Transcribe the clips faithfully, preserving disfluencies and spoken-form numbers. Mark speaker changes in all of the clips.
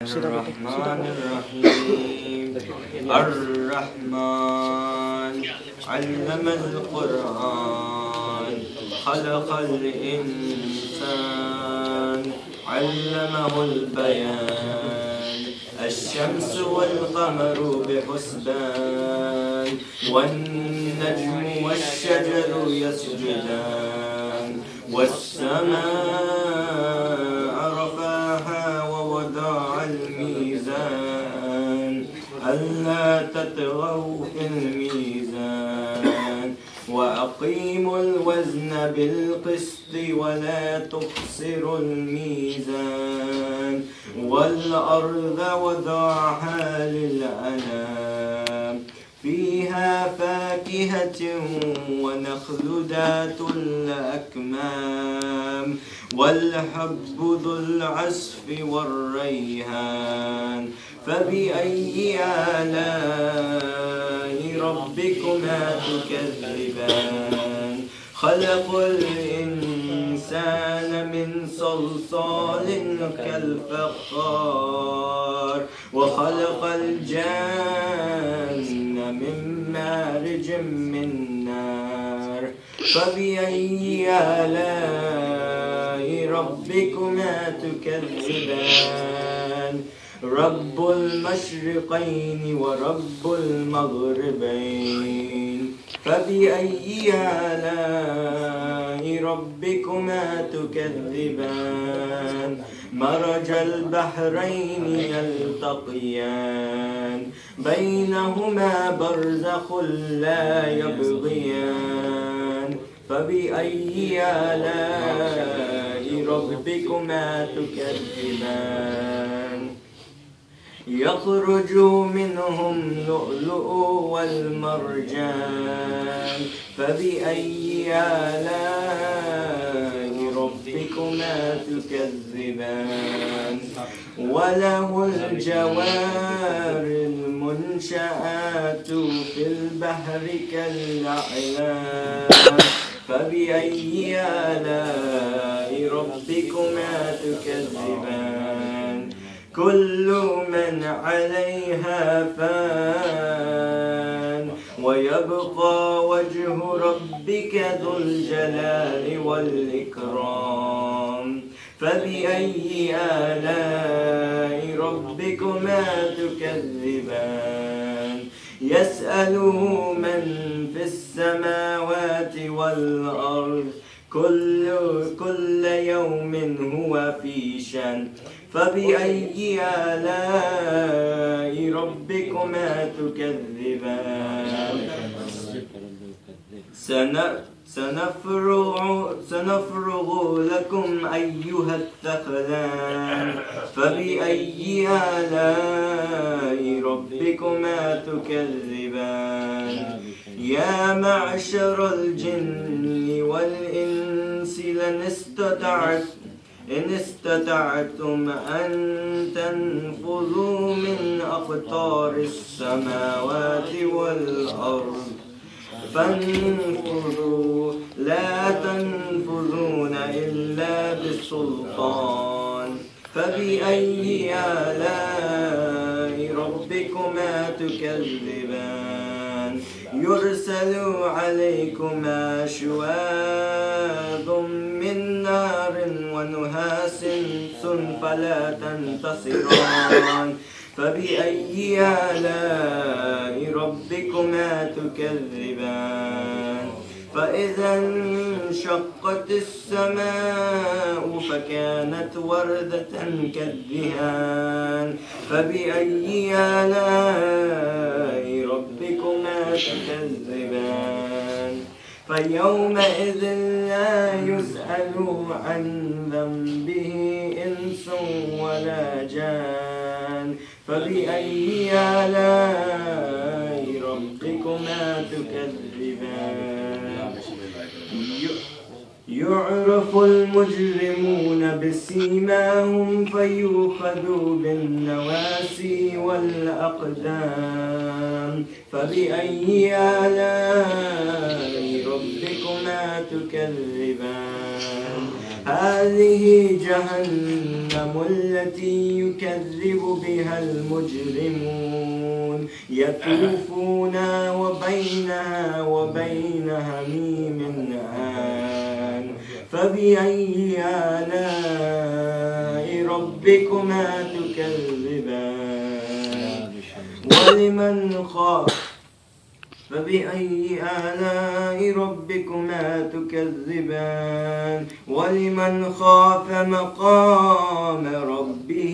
Speaker 1: الرحمن الرحيم الرحمن علم القرآن خلق الإنسان علمه البيان الشمس والقمر بحسبان والنجم والشجر يسجدان والسماء رفعها ووضع الميزان ألا تطغوا في الميزان وأقيموا الوزن بالقسط ولا تخسروا الميزان والأرض وضعها للأنام فيها فاكهة ونخل ذات الأكمام والحب ذو العصف والريحان فبأي آلاء ربكما تكذبان خلق الإنسان من صلصال كالفخار وخلق الجان من مارج من نار فبأي آلاء ربكما تكذبان رب المشرقين ورب المغربين فبأي آلاء ربكما تكذبان مرج البحرين يلتقيان بينهما برزخ لا يبغيان فبأي آلاء ربكما تكذبان يخرج منهم اللؤلؤ والمرجان فبأي آلاء ربكما تكذبان وله الجوار المنشآت في البحر كالأعلام فبأي آلاء ربكما تكذبان كل من عليها فان ويبقى وجه ربك ذو الجلال والإكرام فبأي آلاء ربكما تكذبان يسأله من في السماوات والأرض كل, كل يوم هو في شأن فبأي آلاء ربكما تكذبان سنفرغ, سنفرغ لكم أيها الثقلان فبأي آلاء ربكما تكذبان يا معشر الجن والإنس لن استطعت إن استطعتم أن تنفذوا من أقطار السماوات والأرض فانفذوا لا تنفذون إلا بسلطان فبأي آلاء ربكما تكذبان يرسل عليكما شواظ من نار ونهاس فلا تنتصران فبأي آلاء ربكما تكذبان فإذا انشقت السماء فكانت وردة كالدهان فبأي آلاء ربكما تكذبان فيومئذ لا يسأل عن ذنبه إنس ولا جان فبأي آلاء ربكما تكذبان يعرف المجرمون بسيماهم فيؤخذوا بالنواسي والأقدام فبأي آلاء ربكما تكذبان هذه جهنم التي يكذب بها المجرمون يطوفون وبينها وبين حميم آن فبأي آلاء ربكما تكذبان ولمن خاف فبأي آلاء ربكما تكذبان ولمن خاف مقام ربه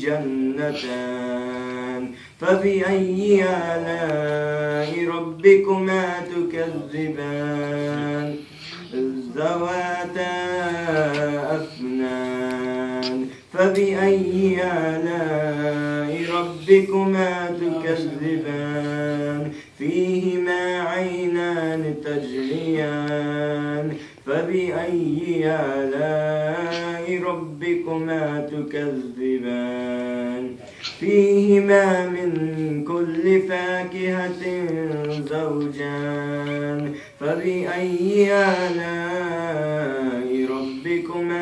Speaker 1: جنتان فبأي آلاء ربكما تكذبان ذواتا أفنان فبأي آلاء ربكما تكذبان فيهما عينان تجريان فبأي آلاء ربكما تكذبان فيهما من كل فاكهة زوجان فبأي آلاء ربكما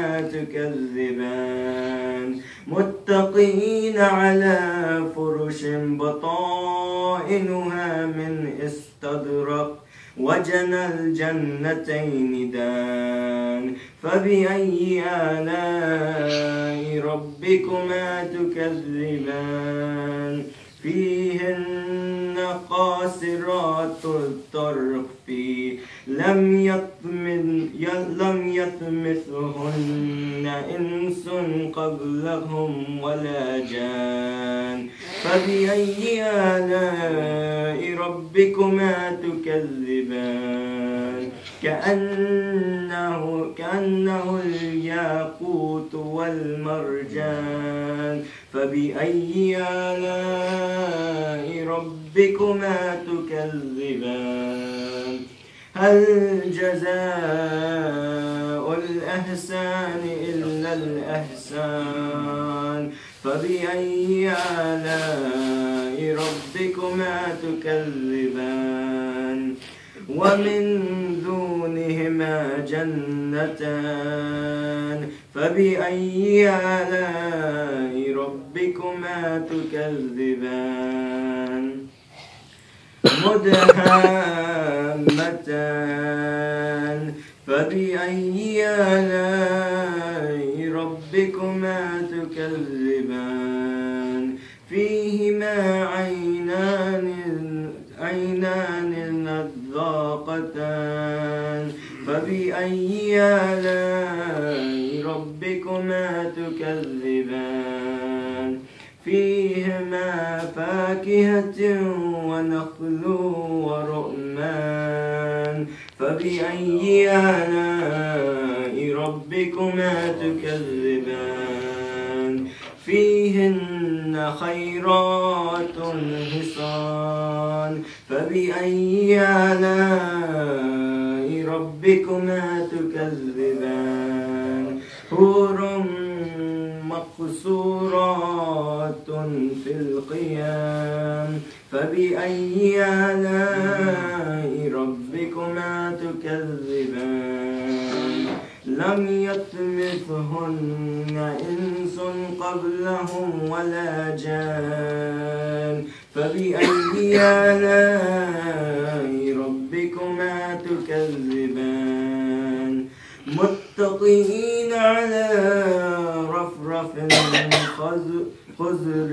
Speaker 1: تكذبان متقين على فرش بطائنها من استبرق وجنى الجنتين دان فبأي آلاء ربكما تكذبان فيهن قاصرات الطرف لم يطمن لم يطمثهن إنس قبلهم ولا جان فبأي آلاء ربكما تكذبان كأنه كأنه الياقوت والمرجان فبأي آلاء ربكما تكذبان هل جزاء الإحسان إلا الإحسان فبأي آلاء ربكما تكذبان ومن دونهما جنتان فبأي آلاء ربكما تكذبان مدهامتان فبأي آلاء ربكما تكذبان فيهما عينان عينان نضاقتان فبأي آلاء ربكما تكذبان فيهما فاكهة ونخل ورؤمان فبأي آلاء ربكما تكذبان فيهن خيرات حسان فبأي آلاء ربكما تكذبان حور مقصورات في القيام فبأي آلاء ربكما تكذبان لم يطمثهن إنس قبلهم ولا جان فبأي آلاء ربكما تكذبان متقين على رفرف خضر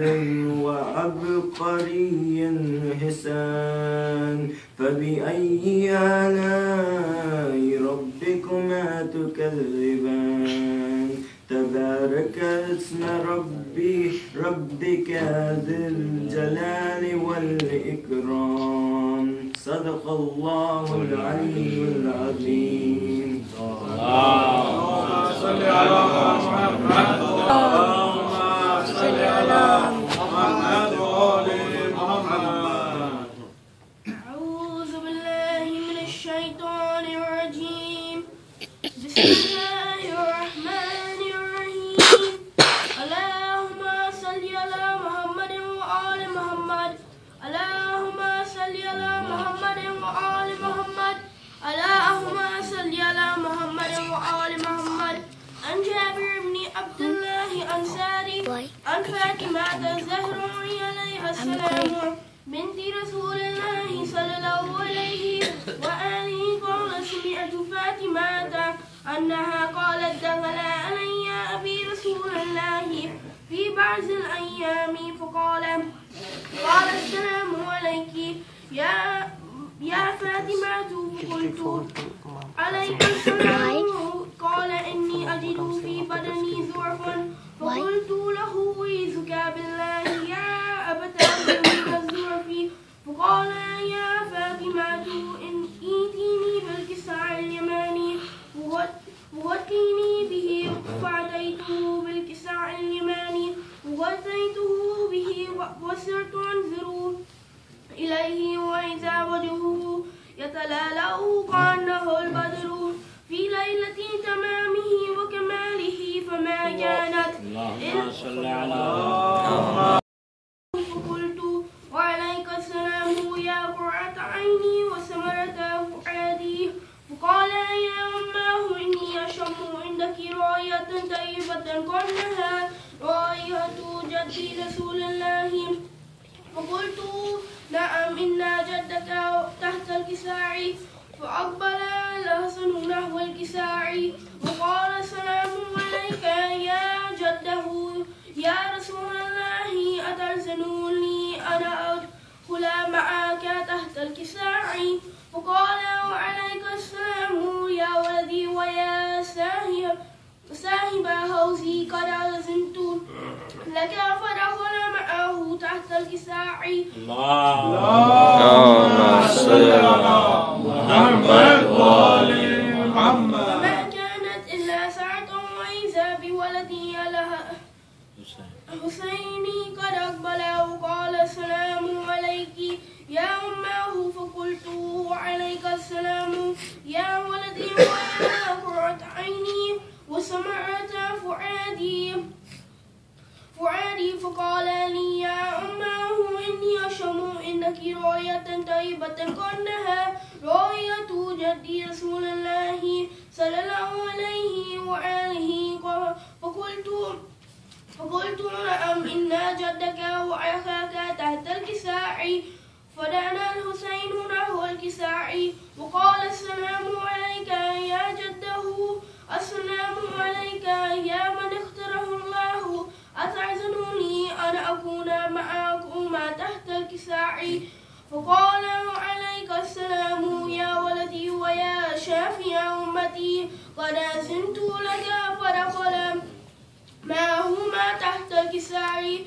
Speaker 1: وعبقري حسان فبأي آلاء ربكما تكذبان تبارك اسم ربي ربك ذي الجلال والإكرام صدق الله العلي العظيم. اللهم صل على محمد اللهم صل على محمد وآل محمد.
Speaker 2: أعوذ بالله من الشيطان الرجيم. بسم الله الرحمن الرحيم. اللهم صل على محمد وآل محمد. اللهم عبد الله أنصاري عن فاطمة الزهراء عليها السلام بنت رسول الله صلى الله عليه وآله قال سمعت فاطمة أنها قالت دخل علي أبي رسول الله في بعض الأيام فقال قال السلام عليك يا يا فاطمة فقلت عليك السلام قال إني أجد في بدني ضعفا فقلت له أعيذك بالله يا أبتاه من الضعف فقال يا فاطمة إن ائتيني بالكساء اليماني وغطيني به فأتيته بالكساء اليماني وغطيته به وصرت أنظر إليه وإذا وجهه يتلألأ كأنه البدر في ليلة تمامه وكماله فما كانت إلا فقلت وعليك السلام يا قرة عيني وثمرة فؤادي فقال يا أماه إني أشم عندك راية طيبة كأنها راية جدي رسول الله فقلت نعم إن جدك تحت الكساء فأقبل الحسن نحو الكساء وقال السلام عليك يا جده يا رسول الله أترسلني أنا أدخل معك تحت الكساء فقال وعليك السلام يا ولدي ويا صاحب صاحب حوزي قد أذنت لك فدخل معه تحت الكساء
Speaker 1: اللهم صل على محمد وآل محمد.
Speaker 2: فما كانت إلا ساعة وإذا بولدي الحسين قد أقبل وقال السلام عليك يا أماه فقلت وعليك السلام يا ولدي ويا قرة عيني وسمعت فؤادي فؤادي فقال لي يا أماه إني أشم إنك راية طيبة كأنها راية جدي رسول الله صلى الله عليه وآله فقلت فقلت نعم إن جدك وأخاك تحت الكساء فدنا الحسين نحو الكساء وقال السلام عليك يا جده السلام عليك يا من اختاره الله أتعزنني أن أكون معكم تحت الكساء فقال وعليك السلام يا ولدي ويا شافي أمتي قد أذنت لك فدخل معهما تحت الكساء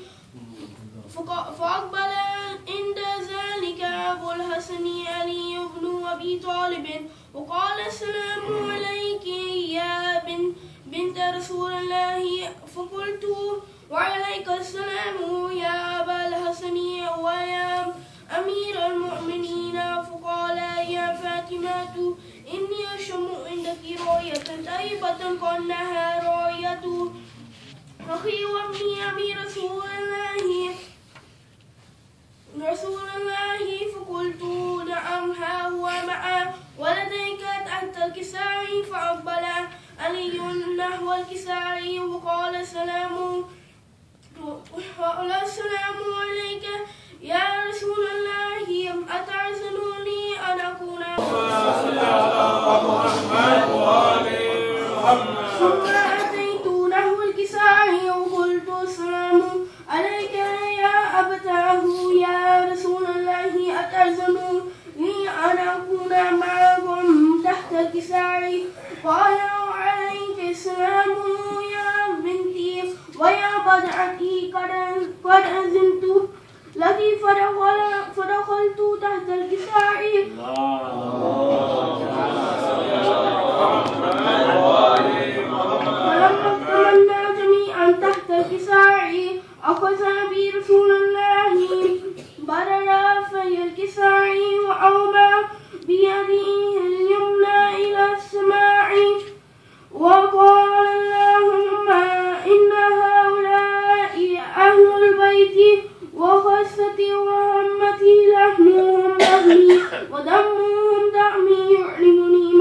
Speaker 2: فأقبل عند ذلك أبو الحسن علي بن أبي طالب وقال السلام عليك يا بنت رسول الله فقلت وعليك السلام يا أبا الحسن ويا أمير المؤمنين فقال يا فاطمة إني أشم عندك راية طيبة كأنها راية أخي وابني أبي رسول الله رسول الله فقلت نعم ها هو مع ولديك تحت الكساء فأقبل علي نحو الكساء وقال السلام وقال السلام عليك يا رسول الله أتعزنني أن أكون ثم أتيت نحو الكساء وقلت السلام عليك يا أبتاه يا رسول الله أتعزنني أن أكون معكم تحت الكساء قال عليك السلام يا بنتي ويا بدعتي قد أذنت لك فدخلت تحت الكساء فلما اكتملنا جميعا تحت الكساء أخذ بي رسول الله بدر في الكساء وأومى بيده اليمنى إلى السماء وقال اللهم إن هؤلاء أهل البيت وخاصتي وعمتي لحمهم لحمي ودمهم دمي يعلمني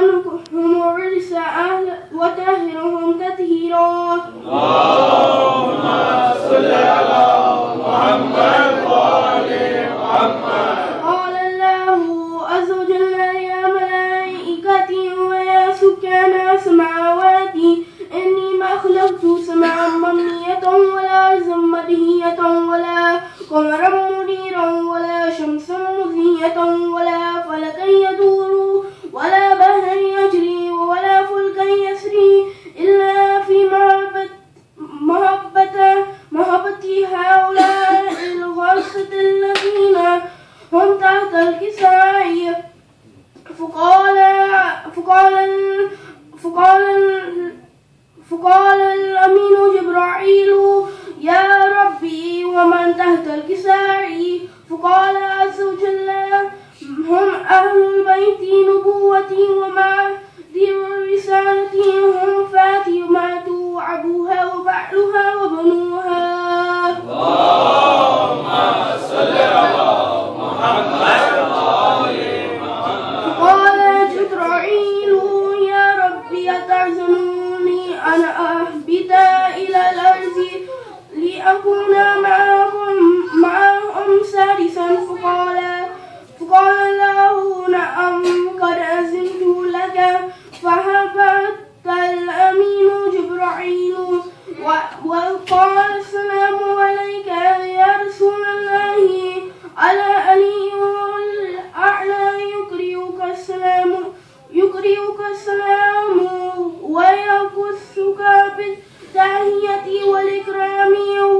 Speaker 2: عنهم الرجس وطهرهم تطهيرا.
Speaker 1: اللهم صل على محمد وآل محمد.
Speaker 2: قال الله عز وجل يا ملائكتي ويا سكان السماوات إني ما خلقت سماء مبنية ولا أرضا مدهية ولا قمرا منيرا ولا شمسا مضية ولا فلكا يدور ولا بحرا يجري ولا فلكا يسري إلا في محبة محبة محبة هؤلاء الخاصة الذين هم تحت الكساء. فقال فقال فقال فقال الأمين جبرائيل يا ربي ومن تحت الكساء؟ فقال عز وجل هم أهل بيت نبوتي ومهدي رسالتي هم فاطمة وأبوها وبعلها وبنوها.
Speaker 1: اللهم صل على محمد وآل محمد.
Speaker 2: فقال جبرائيل يا ربي أتعزمني أن أهبط إلى الأرض لأكون معهم معهم سادسا؟ فقال فقال له نعم قد أذنت لك. فهبط الأمين جبرائيل وقال السلام عليك يا رسول الله على علي الأعلى يقرئك السلام يقرئك السلام ويقصك بالتحية والإكرام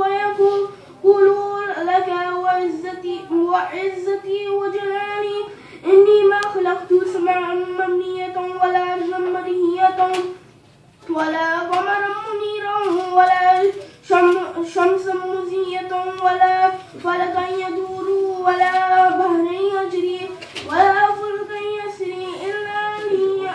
Speaker 2: ويقول لك وعزتي وعزتي وجلالي إني ما خلقت سماء مبنية ولا أرضا مدهية ولا قمرا منيرا ولا شمسا مضية ولا فلكا يدور ولا بحرا يجري ولا فلكا يسري إلا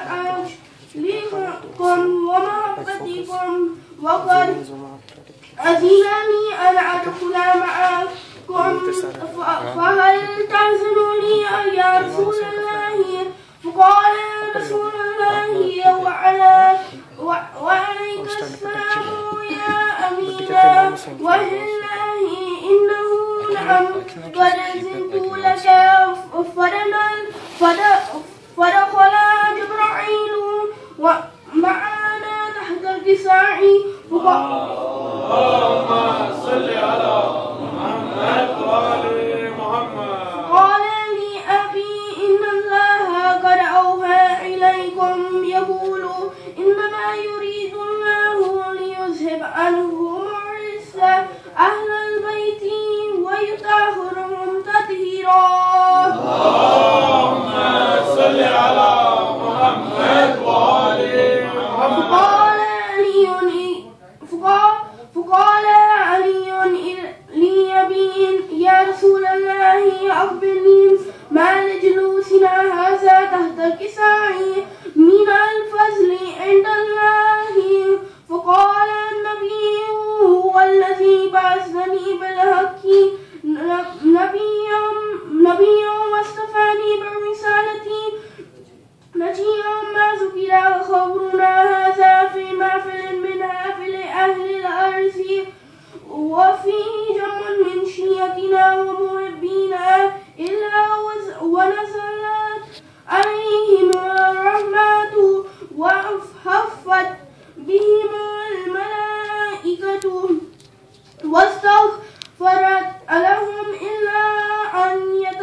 Speaker 2: لأجلكم ومحبتكم وقد أذنني أن أدخل معكم فهل تأذنني يا رسول الله؟ فقال يا رسول الله وعلى وعليك السلام يا أمينا والله إنه نعم قد أذنت لك. فدخل جبرائيل ومعنا تحت الكساء.
Speaker 1: اللهم صل على محمد وآل محمد.
Speaker 2: قال لي أبي إن الله قد أوحى إليكم يقول إنما يريد الله ليذهب عنهم الرجس أهل البيت ويطهرهم تطهيرا.
Speaker 1: اللهم صل على محمد وآل محمد.
Speaker 2: فقال علي فقال علي لأبي يا رسول الله أخبرني ما لجلوسنا هذا تحت الكساء من الفضل عند الله. فقال النبي هو الذي بعثني بالحق نبيا نبيا واصطفاني برسالتي نجيا ما ذكر خبرنا هذا في محفل من محافل أهل الأرض وفيه جمع من شيعتنا ومحبينا إلا ونزلت عليهم الرحمة وحفت بهم الملائكة واستغفرت لهم إلا أن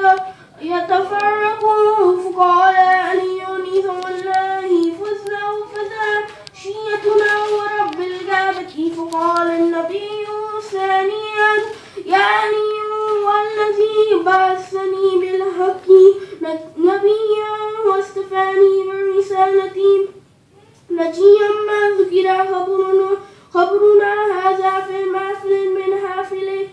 Speaker 2: يتفرقوا. فقال علي والله فزنا فزا شيعتنا ورب الكعبة. فقال النبي ثانيا يا علي والذي بعثني بالحق نبيا واصطفاني برسالتي نجيا ما ذكر خبرنا خبرنا هذا في محفل من محافل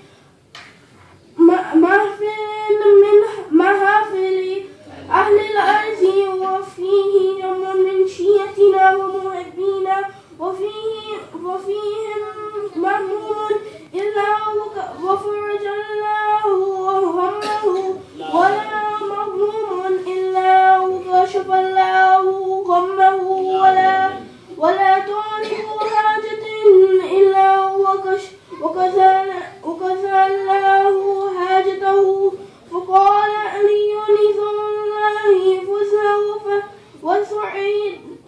Speaker 2: محفل من محافل أهل الأرض وفيه جمع من شيعتنا ومحبينا وفيه وفيهم مأمون إلا وفرج الله همه ولا مغموم إلا وكشف الله غمه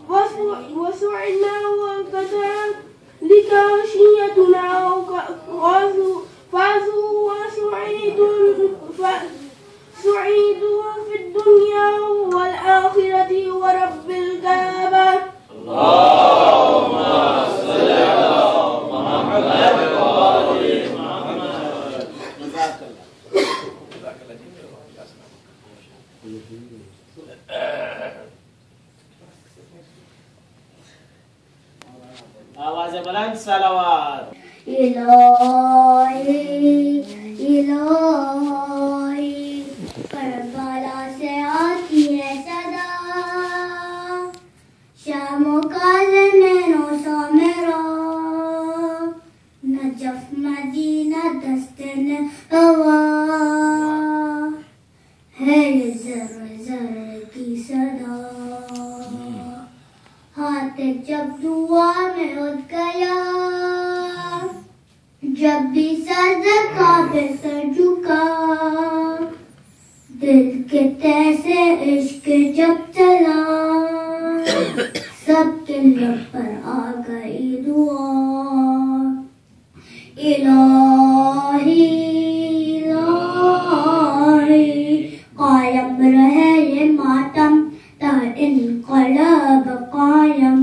Speaker 2: وسعنا وكذلك خشيتنا فازوا وسعيدوا في الدنيا والآخرة ورب الكعبة.
Speaker 1: اللهم صل على محمد وآل محمد.
Speaker 3: آواز بلند صلوات.
Speaker 4: الہی الہی کربلا سے آتی ہے صدا، شام و کاظم نو سو میرا، نجف مدینہ دست ہوا ہے یہ ذر ذر کی صدا، ہاتھ جب دعا میں اٹھ گیا، جب بھی صدقہ پہ سر جھکا، دل کے تیسے عشق جب چلا، سب کے لب پر آ گئی دعا. الہی الہی قائم رہے یہ ماتم تا انقلاب قائم.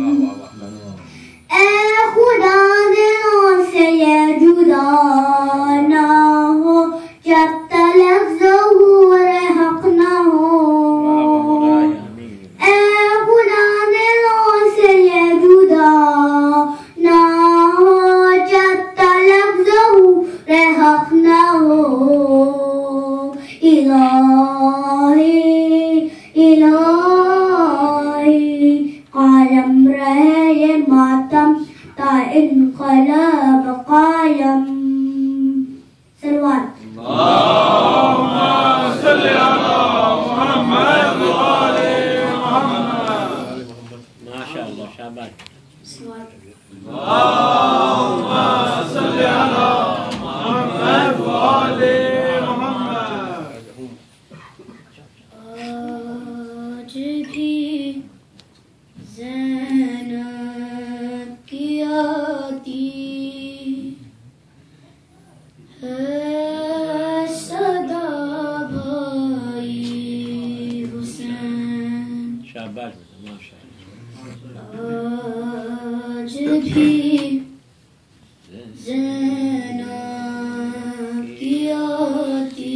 Speaker 4: اے خدا دلوں سے یہ جدا نہ ہو، جب تلک ظہور حق نہ ہو. اے خدا دلوں سے یہ جدا نہ ہو، جب تلک ظہور حق نہ ہو. الہی الہی قائم رہے یہ ماتم تا انقلاب قائم. سلوات.
Speaker 1: اللهم صل على محمد وآل محمد.
Speaker 3: ماشاءاللہ شاباش.
Speaker 1: اللهم صل على محمد وآل محمد.
Speaker 4: آج بھی زینب کی آتی ہے صدا بھائی حسین.
Speaker 3: شاباش ماشاءاللہ.
Speaker 4: آج بھی زینب کی آتی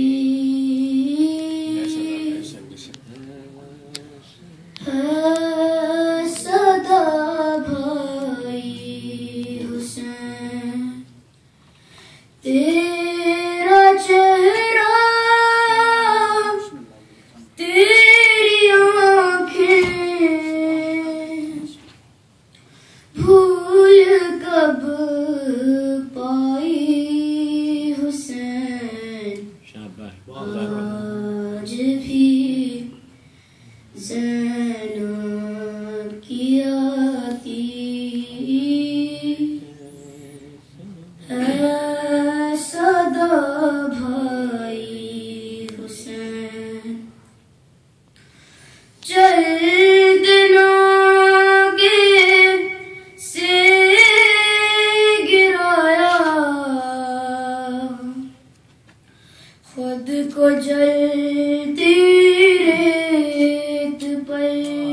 Speaker 4: ہے صدا بھائی حسین. تیرا چہرہ تیری آنکھیں بھول کب پائی حسین.
Speaker 3: شاباش.
Speaker 4: آج بھی زینب کی آتی ہے صدا بھائی حسین. چلد ناگے سے گرایا، خود کو جلتی ریت پر،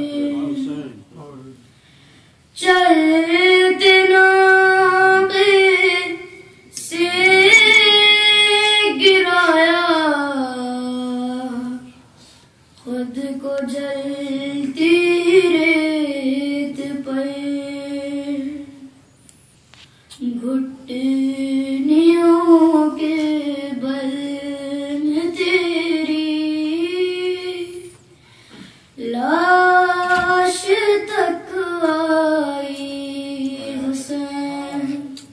Speaker 4: چلد ناگے سے گرایا، خود کو جلتی ریت پر، گھٹنیوں کے بل میں تیری لاش تک آئی حسین.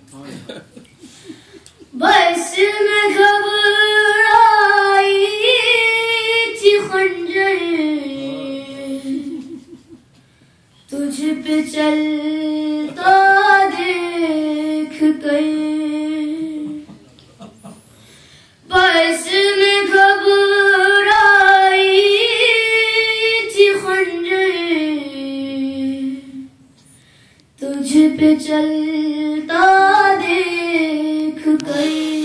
Speaker 4: بس میں گھبرائی تھی خنجر، تجھ پہ چلتا دیکھ کر. بس میں گھبرائی تھی خنجر، تجھ پہ چلتا دیکھ کر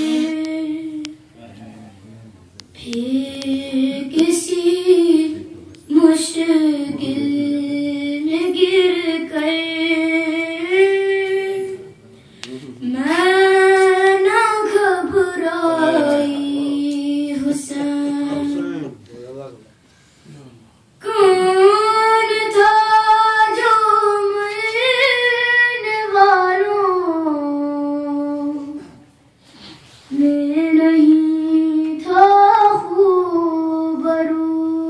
Speaker 4: پھر کسی مشکل میں گر کر میں نہ گھبرائی حسین، کون تھا جو مرنے والوں میں نہیں تھا خوبرو،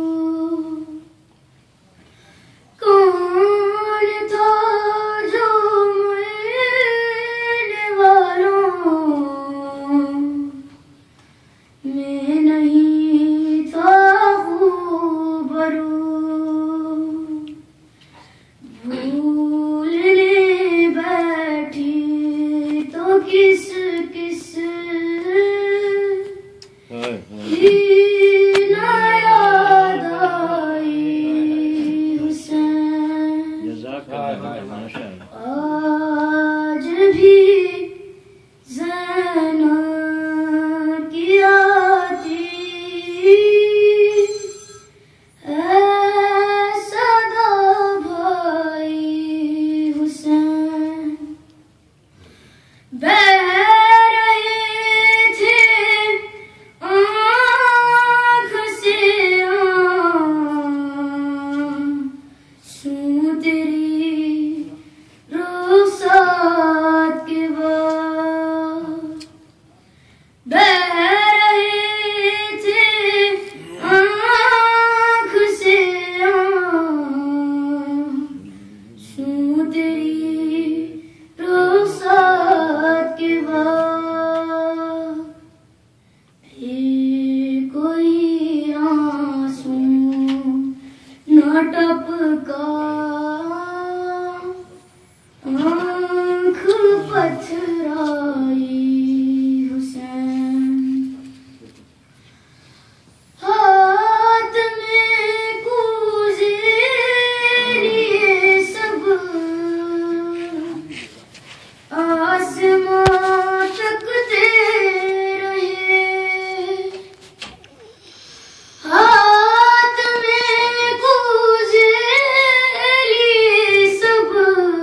Speaker 4: کون تھا جو مرنے والوں میں نہیں تھا خوبرو، بھولنے بیٹھی تو کس کس کی نہ یاد آئی حسین،
Speaker 3: جزاک اللہ ماشاء اللہ.
Speaker 4: آج بھی زینب کی آتی ہے صدا بھائی حسین، بہ رہے تھے آنکھ سے آنسو تیری رخسار کے بعد، بہ رہے تھے آنکھ سے آنسو تیری رخسار کے بعد، پھر کوئی آنسو نہ ٹپکا، آنکھ پتھرائی حسین، ہاتھ میں کوزے لیے سب آسمان تکتے رہے، ہاتھ میں کوزے لیے سب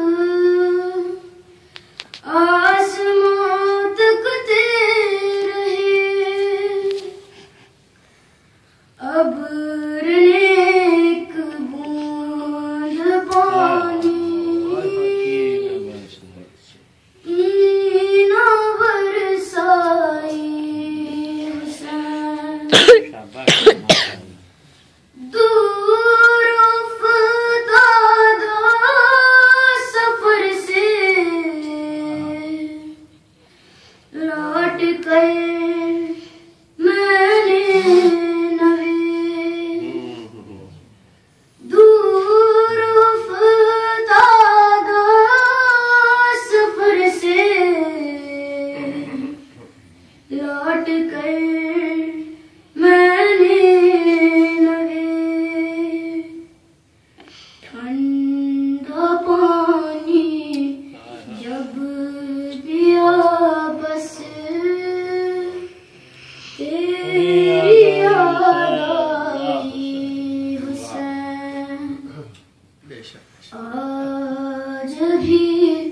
Speaker 4: آسمان تکتے رہے، ابر نے ایک بوند پانی کی نہ برسائی حسین،
Speaker 3: شاباش ماشاء اللہ.
Speaker 4: دور افتاد سفر سے لوٹ کر میں نے نوے، دور افتاد سفر سے لوٹ کر میں نے نوے، ٹھنڈا پانی جب پیا بس تیری یاد آئی حسین، آج بھی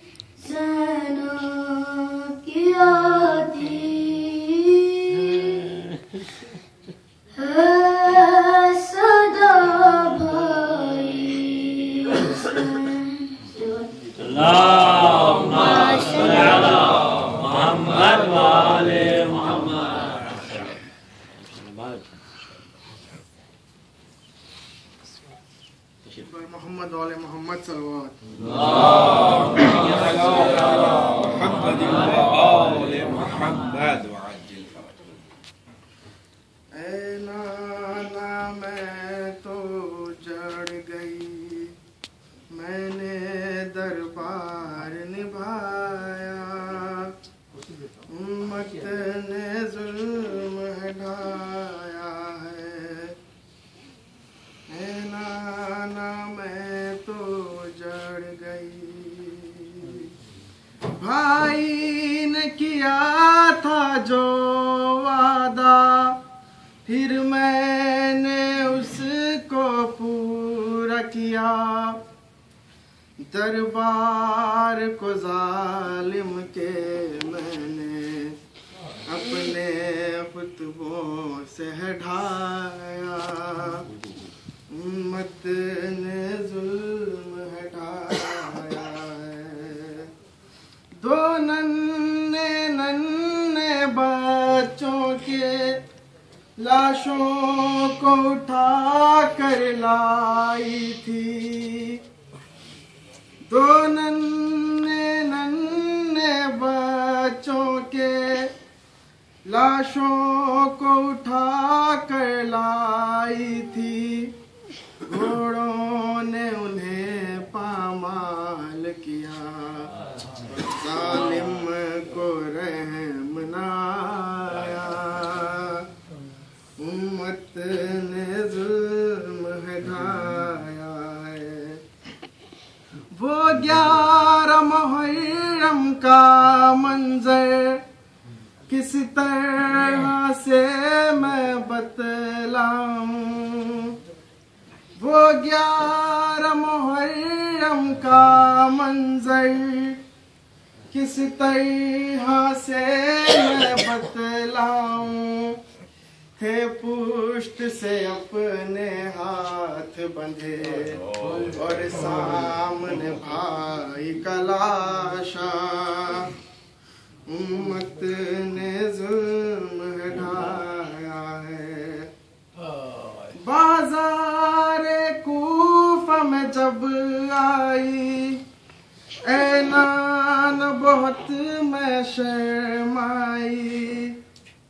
Speaker 4: زینب کی آتی ہے صدا بھائی حسین،
Speaker 3: اللہم صل علی محمد و آل محمد.
Speaker 1: محمد وآل محمد صلوات.
Speaker 5: محمد وآل محمد وعجل فرجهم.
Speaker 1: اے نانا میں تو جڑ گئی، میں نے دربار نبھایا، امت نے ظلم ہٹایا ہے، اے نانا میں تو جڑ گئی، کیا تھا جو وعدہ پھر میں نے اس کو پورا کیا دربار کو ظالم کے میں نے اپنے خطبوں سے ڈھایا امت نے ظلم ہٹایا ہے دو ننھے ننھے بچوں کے لاشوں کو اٹھا کر لائی تھی دو ننھے ننھے بچوں کے لاشوں کو اٹھا کر لائی تھی گھوڑوں نے انہیں پامال کیا ظالم کو رحم نہ آیا امت نے ظلم ہٹایا ہے وہ گیارہ محرم کا منظر کس طرح سے میں بتلاؤں وہ گیارہ محرم کا منظر کس طرح سے میں بتلاؤں تھے پشت سے اپنے ہاتھ بندھے اور سامنے بھائی کا لاشا امت نے ظلم ہٹایا ہے بازار کوفہ میں جب آئی اعلان بہت میں شرمائی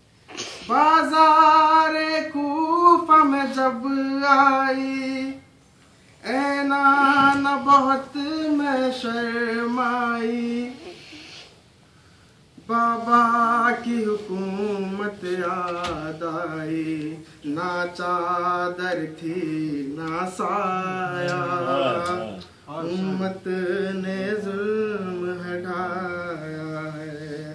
Speaker 1: بازار کوفہ میں جب آئی اعلان بہت میں شرمائی بابا کی حکومت یاد آئی نہ چادر تھی نہ سایہ امت نے ظلم ہٹایا ہے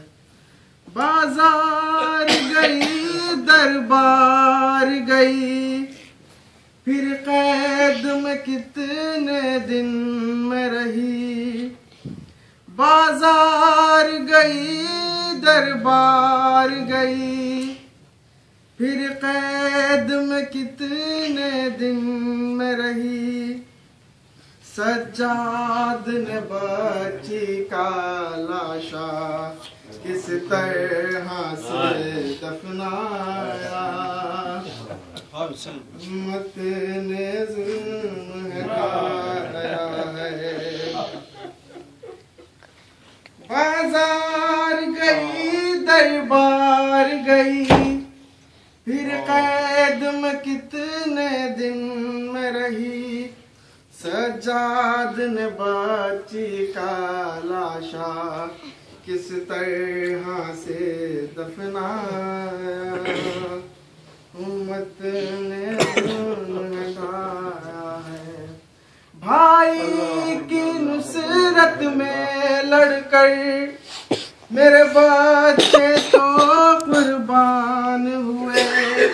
Speaker 1: بازار گئی دربار گئی پھر قید میں کتنے دن میں رہی بازار گئی دربار گئی پھر قید میں کتنے دن میں رہی سجاد نے بچی کا لاشا کس طرح سے دفنایا امت نے ظلم ہٹایا ہے بازار گئی دربار گئی پھر قید میں کتنے دن میں رہی سجاد نے بچی کا لاشا کس طرح سے دفنایا امت نے ظلم ہٹایا ہے بھائی کی نصرت میں لڑ کر میرے بچے تو قربان ہوئے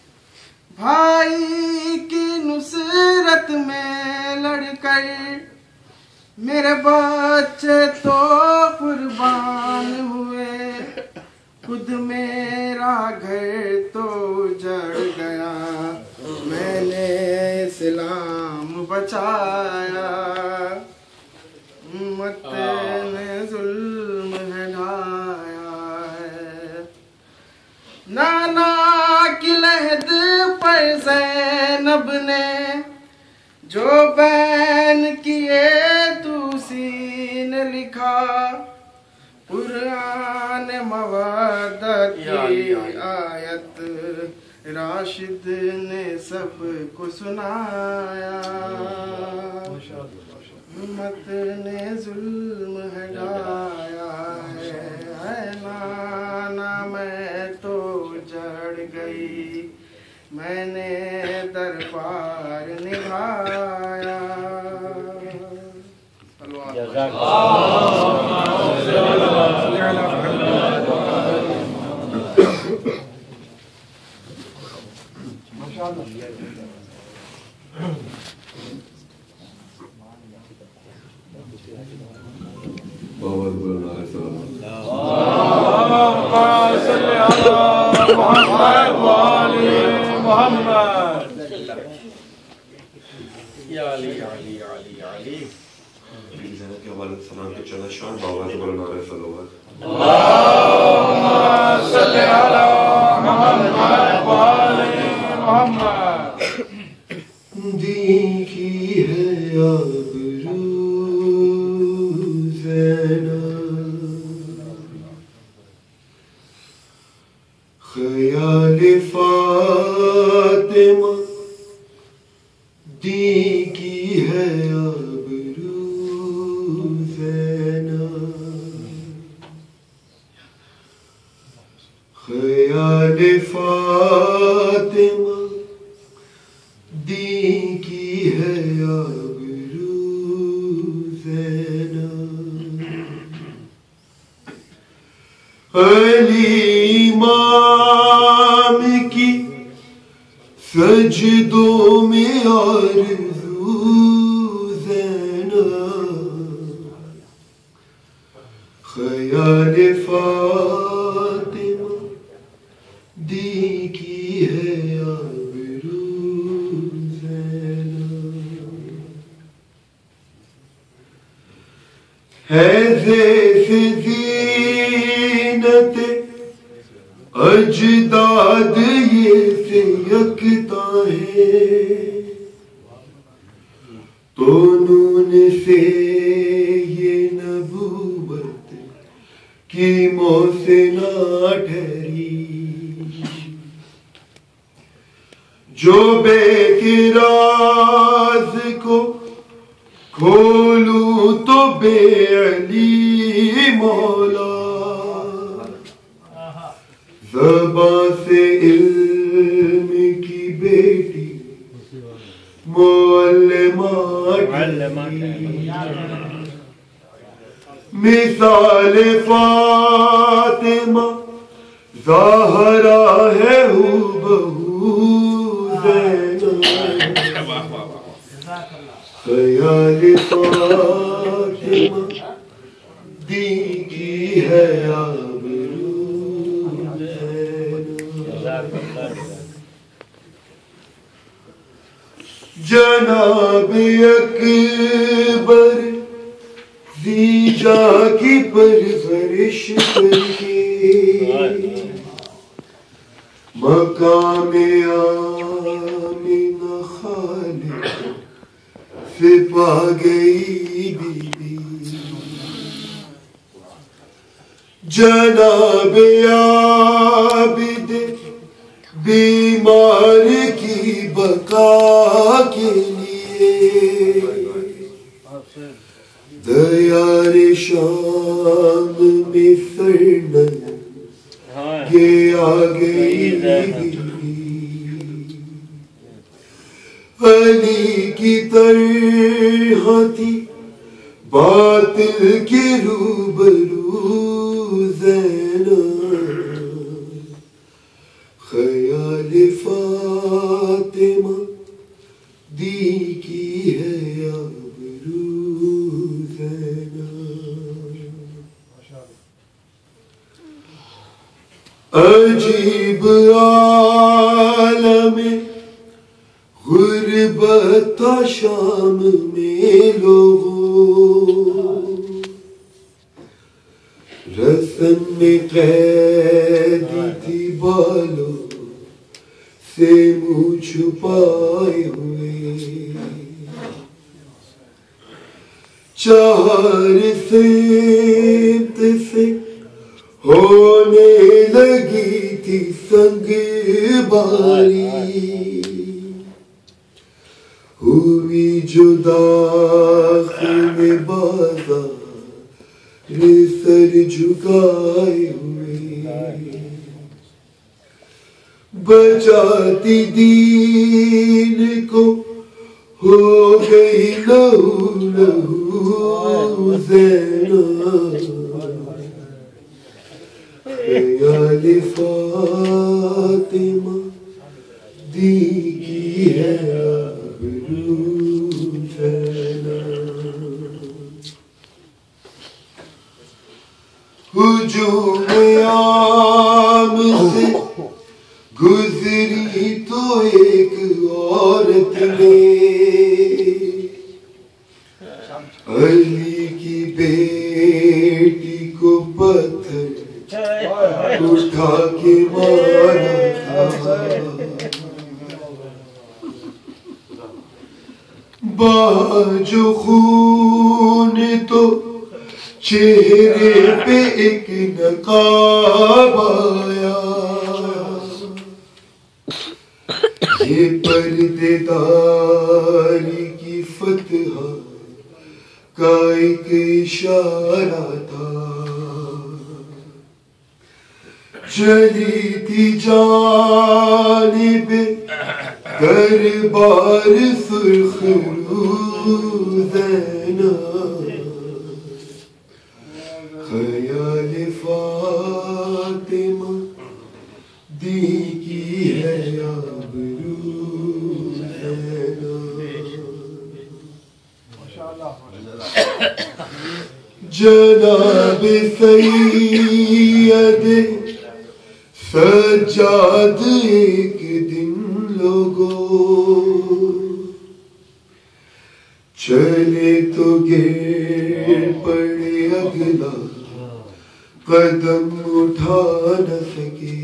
Speaker 1: بھائی کی نصرت میں لڑ کر میرے بچے تو قربان ہوئے خود میرا گھر تو جڑ گیا میں نے اسلام بچایا امت نے ظلم ہٹایا ہے نانا کی لحد پر زینب نے جو بین کیے توسی نے لکھا قرآن مودت کی آیت راشد نے سب کو سنایا امت نے ظلم ہٹایا ہے اے نانا میں تو جڑ گئی میں نے دربار نبھایا
Speaker 3: جزاک اللہ
Speaker 6: بابا بولنا ہے سلام
Speaker 5: اللهم صل على محمد وآل محمد یا علی علی علی علی
Speaker 6: زینت کے حوالے سے سلام کے چلا شان بابا بولنا ہے صلوات
Speaker 5: اللهم صل على محمد وآل محمد
Speaker 1: دیکھی ہے آبرو خیال فاطمہ دی کی ہے آبرو زینب خیال فاطمہ دی کی ہے آبرو زینب علی امام کی سجدوں میں آرزو زینب خیال فاطمہ دی کی ہے آبرو زینب ہے سے زینت اجداد یہ سے یکتا ہے تو نون سے یہ نبوت کی موسنا ٹھہری جو بے کے راز کو کھولوں تو بے علی مولا زباں سے علم کی بیٹی معلمہ مثال فاطمہ زہرا ہے ہو بہو زینب خیال فاطمہ دی کی ہے جناب اکبر زیجا کی پرورش کر کے مقام آمینہ خالق سے پا گئی بی بی جناب عابد بیمار کی بقا کے لیے دیار شام میں سرنگ یہ آ گئی علی کی طرح تھی باطل کے روبرو زینب خیال فاطمہ دی کی ہے آبرو زینب عجیب عالم غربت شام میں لوگوں رسم میں قیدی تھی بالوں سے منہ چھپائے ہوئے چار سمت سے ہونے لگی تھی سنگ باری ہوئی جو داخل بازار سر جھکائے ہوئے بچاتی دین کو ہو گئی لہو لہو زینب خیال فاطمہ دی کی ہے آبرو زینب ہجوم عام سے گزری تو ایک عورت نے علی کی بیٹی کو پتھر اٹھا کے مارا تھا باجو خون تو چہرے پہ ایک نقاب آیا یہ پردے داری کی فتح کا ایک اشارہ تھا چلی تھی جانب دربار سرخ رو زینب خیال فاطمہ دی کی ہے آبرو زینب جناب سید سجاد ایک دن لوگوں چلے تو گر پڑے اگلا قدم اٹھا نہ سکے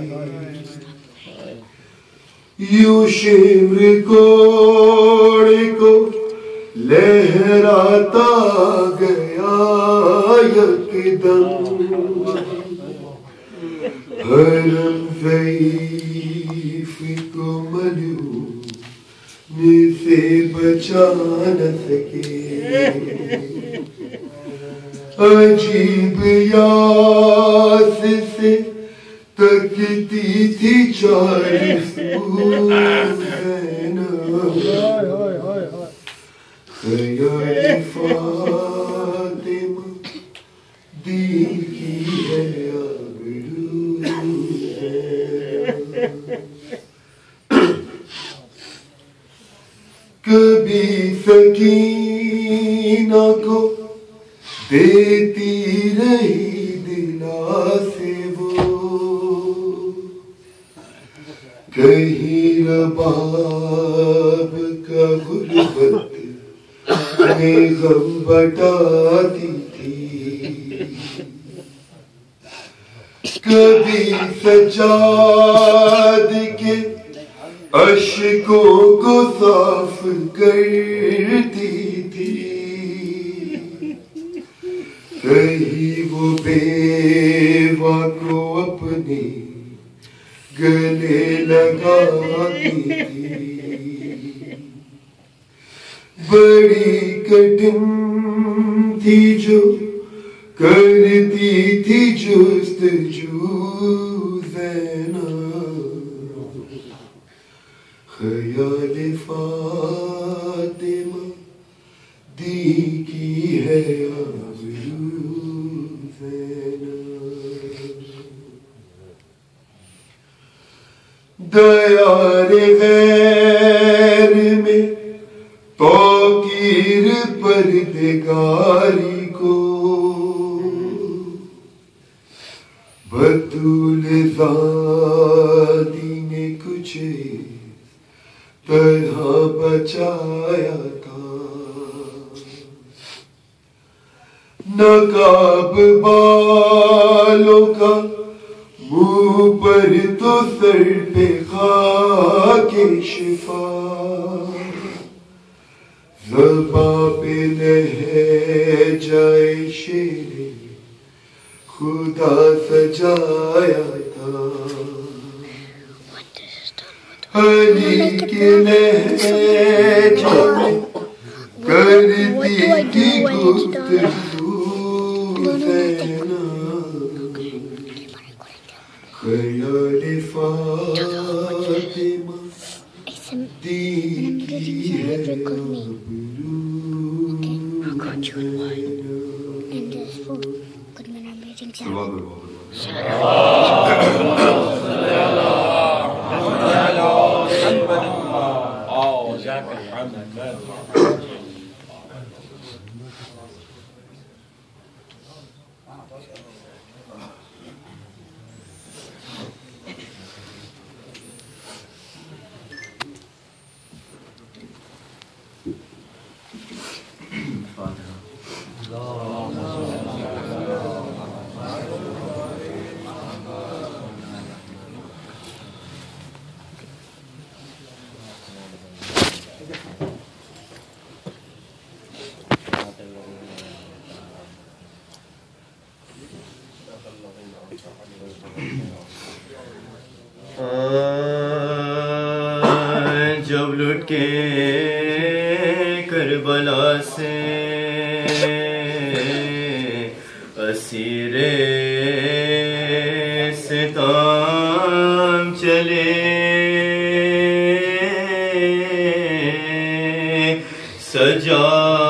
Speaker 1: یوں شمر کوڑے کو لہراتا گیا یکدم حرم ضعیف کو ملعون سے بچا نہ سکے عجیب یاس سے تکتی تھی چالیس خیال فاطمہ دی کی ہے آبرو کبھی سکینہ کو دیتی رہی دلاسے وہ کہیں رباب کا غربت میں غم بٹاتی تھی کبھی سجاد کے اشکوں کو صاف کرتی تھی کہیں وہ بیوہ کو اپنے گلے لگاتی تھی بڑی کٹن تھی جو کرتی تھی جستجو زینب خیال فاطمہ دی کی ہے آبرو زینب دیار غیر میں توقیر پردگاری کو بطول ذاتی نے کچھ طرح بچایا تھا نقاب بالوں کا منہ پر تو سر پہ خاک شفا زباں پہ لہجہ شیر خدا سجایا تھا علی کے لہجے میں کرتی تھی گفتگو زینب خیال فاطمہ دی کی ہے آبرو
Speaker 7: جب لٹ کے کربلا سے اسیر ستم چلے سجا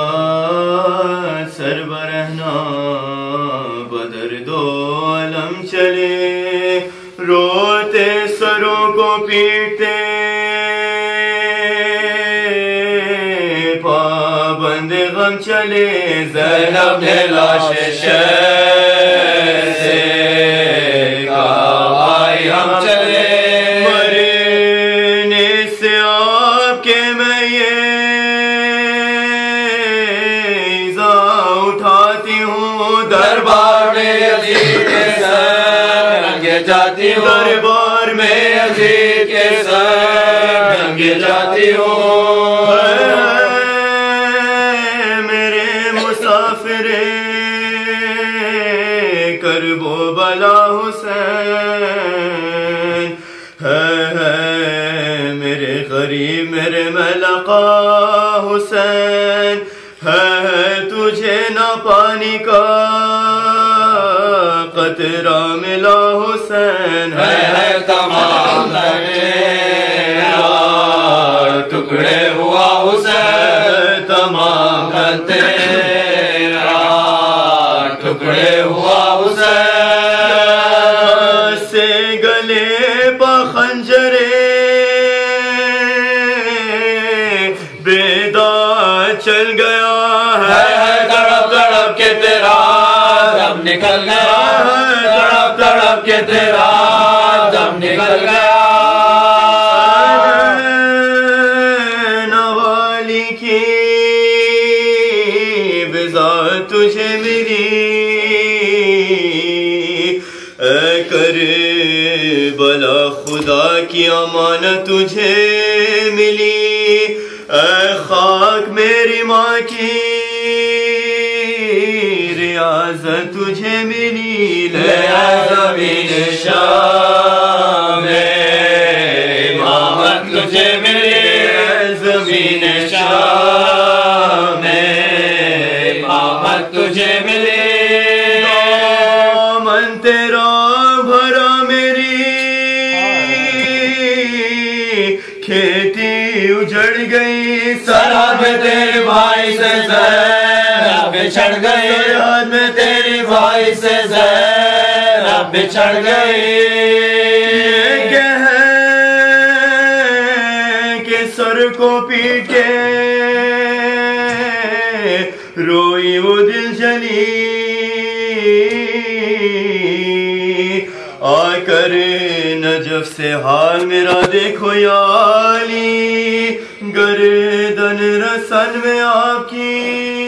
Speaker 7: سر برہنا بدر دو علم چلے روتے سروں کو پیٹتے پابند غم چلے زینب نے لاش شہر سے کہا آئی ہم چلے مرنے سے آپ کے میں یہ ایزا اٹھاتی ہوں دربار میں یزید کے سر ننگے جاتی ہوں دربار میں یزید کے سر ننگے جاتی ہوں میرے مسافر کرب و بلا حسین ہے ہے میرے غریب میرے ملقا حسین ہے تجھے نہ پانی کا قطرہ ملا حسین ہے تمام ٹکڑے ہوا حسین تمام تیرا ٹکڑے ہوا حسین سے گلے بخنجرے بیدار چل گیا ہے تڑپ تڑپ کے تیرا دم نکل گیا تڑپ تڑپ کے تیرا دم نکل گیا نوالی کی بذات تجھے ملی اے کربلا خدا کی امانت تجھے ملی اے خاک میری ماں کی ریاضت تجھے ملی لے زمین شام امامت تجھے ملی زمین شام امامت تجھے ملی دامن تیرا بھرا میری کھیتی اجڑ گئی سرحد میں تیرے بھائی سے زینب بچھڑ گئی سرحد میں تیری بھائی سے زینب بچھڑ گئی کہ سر کو پیٹے روئی وہ دل جلی آ کر نجف سے حال میرا دیکھو یا علی گردن رسن میں آپ کی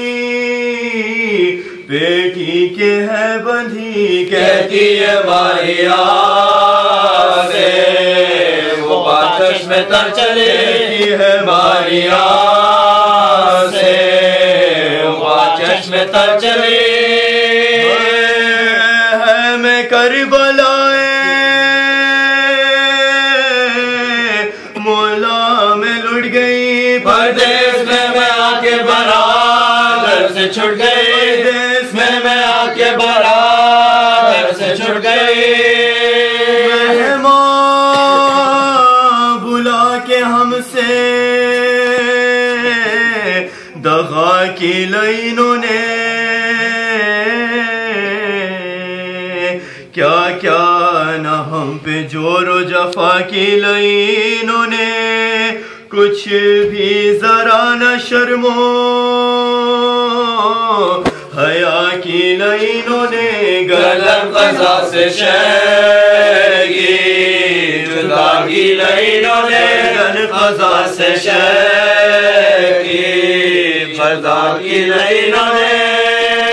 Speaker 7: بیٹی کے ہے بندھی کہتی ہے ماریا سے وہ آتش میں تر چلے ہے ماریا سے وہ آتش میں تر چلے ہے میں کربلا مولا میں لٹ گئی پردیس میں میں آ کے برادر سے چھٹ گئی پردیس میں میں آ کے برادر سے چھٹ گئی مہمان بلا کے ہم سے دغا کی لائنوں نے کیا کیا نہ ہم پہ جور و جفا کی لائنوں نے کچھ بھی ذرا نہ شرمو حیا کی لائنوں نے گردن قضا سے شیگی جدا کی لائنوں نے گردن قضا سے شیگی جدا کی لائنوں نے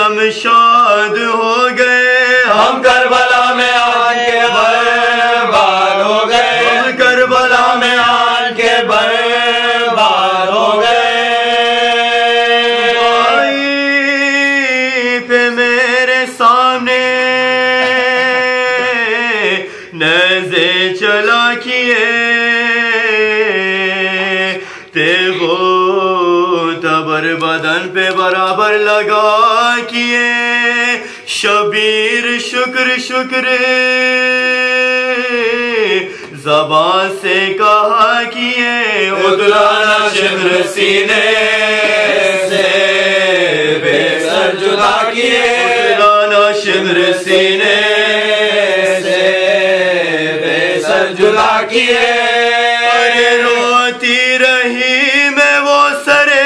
Speaker 7: شمشاد ہو گئے ہم کربلا میں آن کے برباد ہو گئے ہم کربلا میں آن کے برباد ہو گئے بھائی پہ میرے سامنے نیزے چلا کیے تے وہ تبر بدن پہ برابر لگا کیے شبیر شکر شکر زبان سے کہا کیے اتلانا شمر سینے سے بے سر جدا کیے اتلانا شمر سینے سے بے سر جدا کیے روتی رہی میں وہ سرے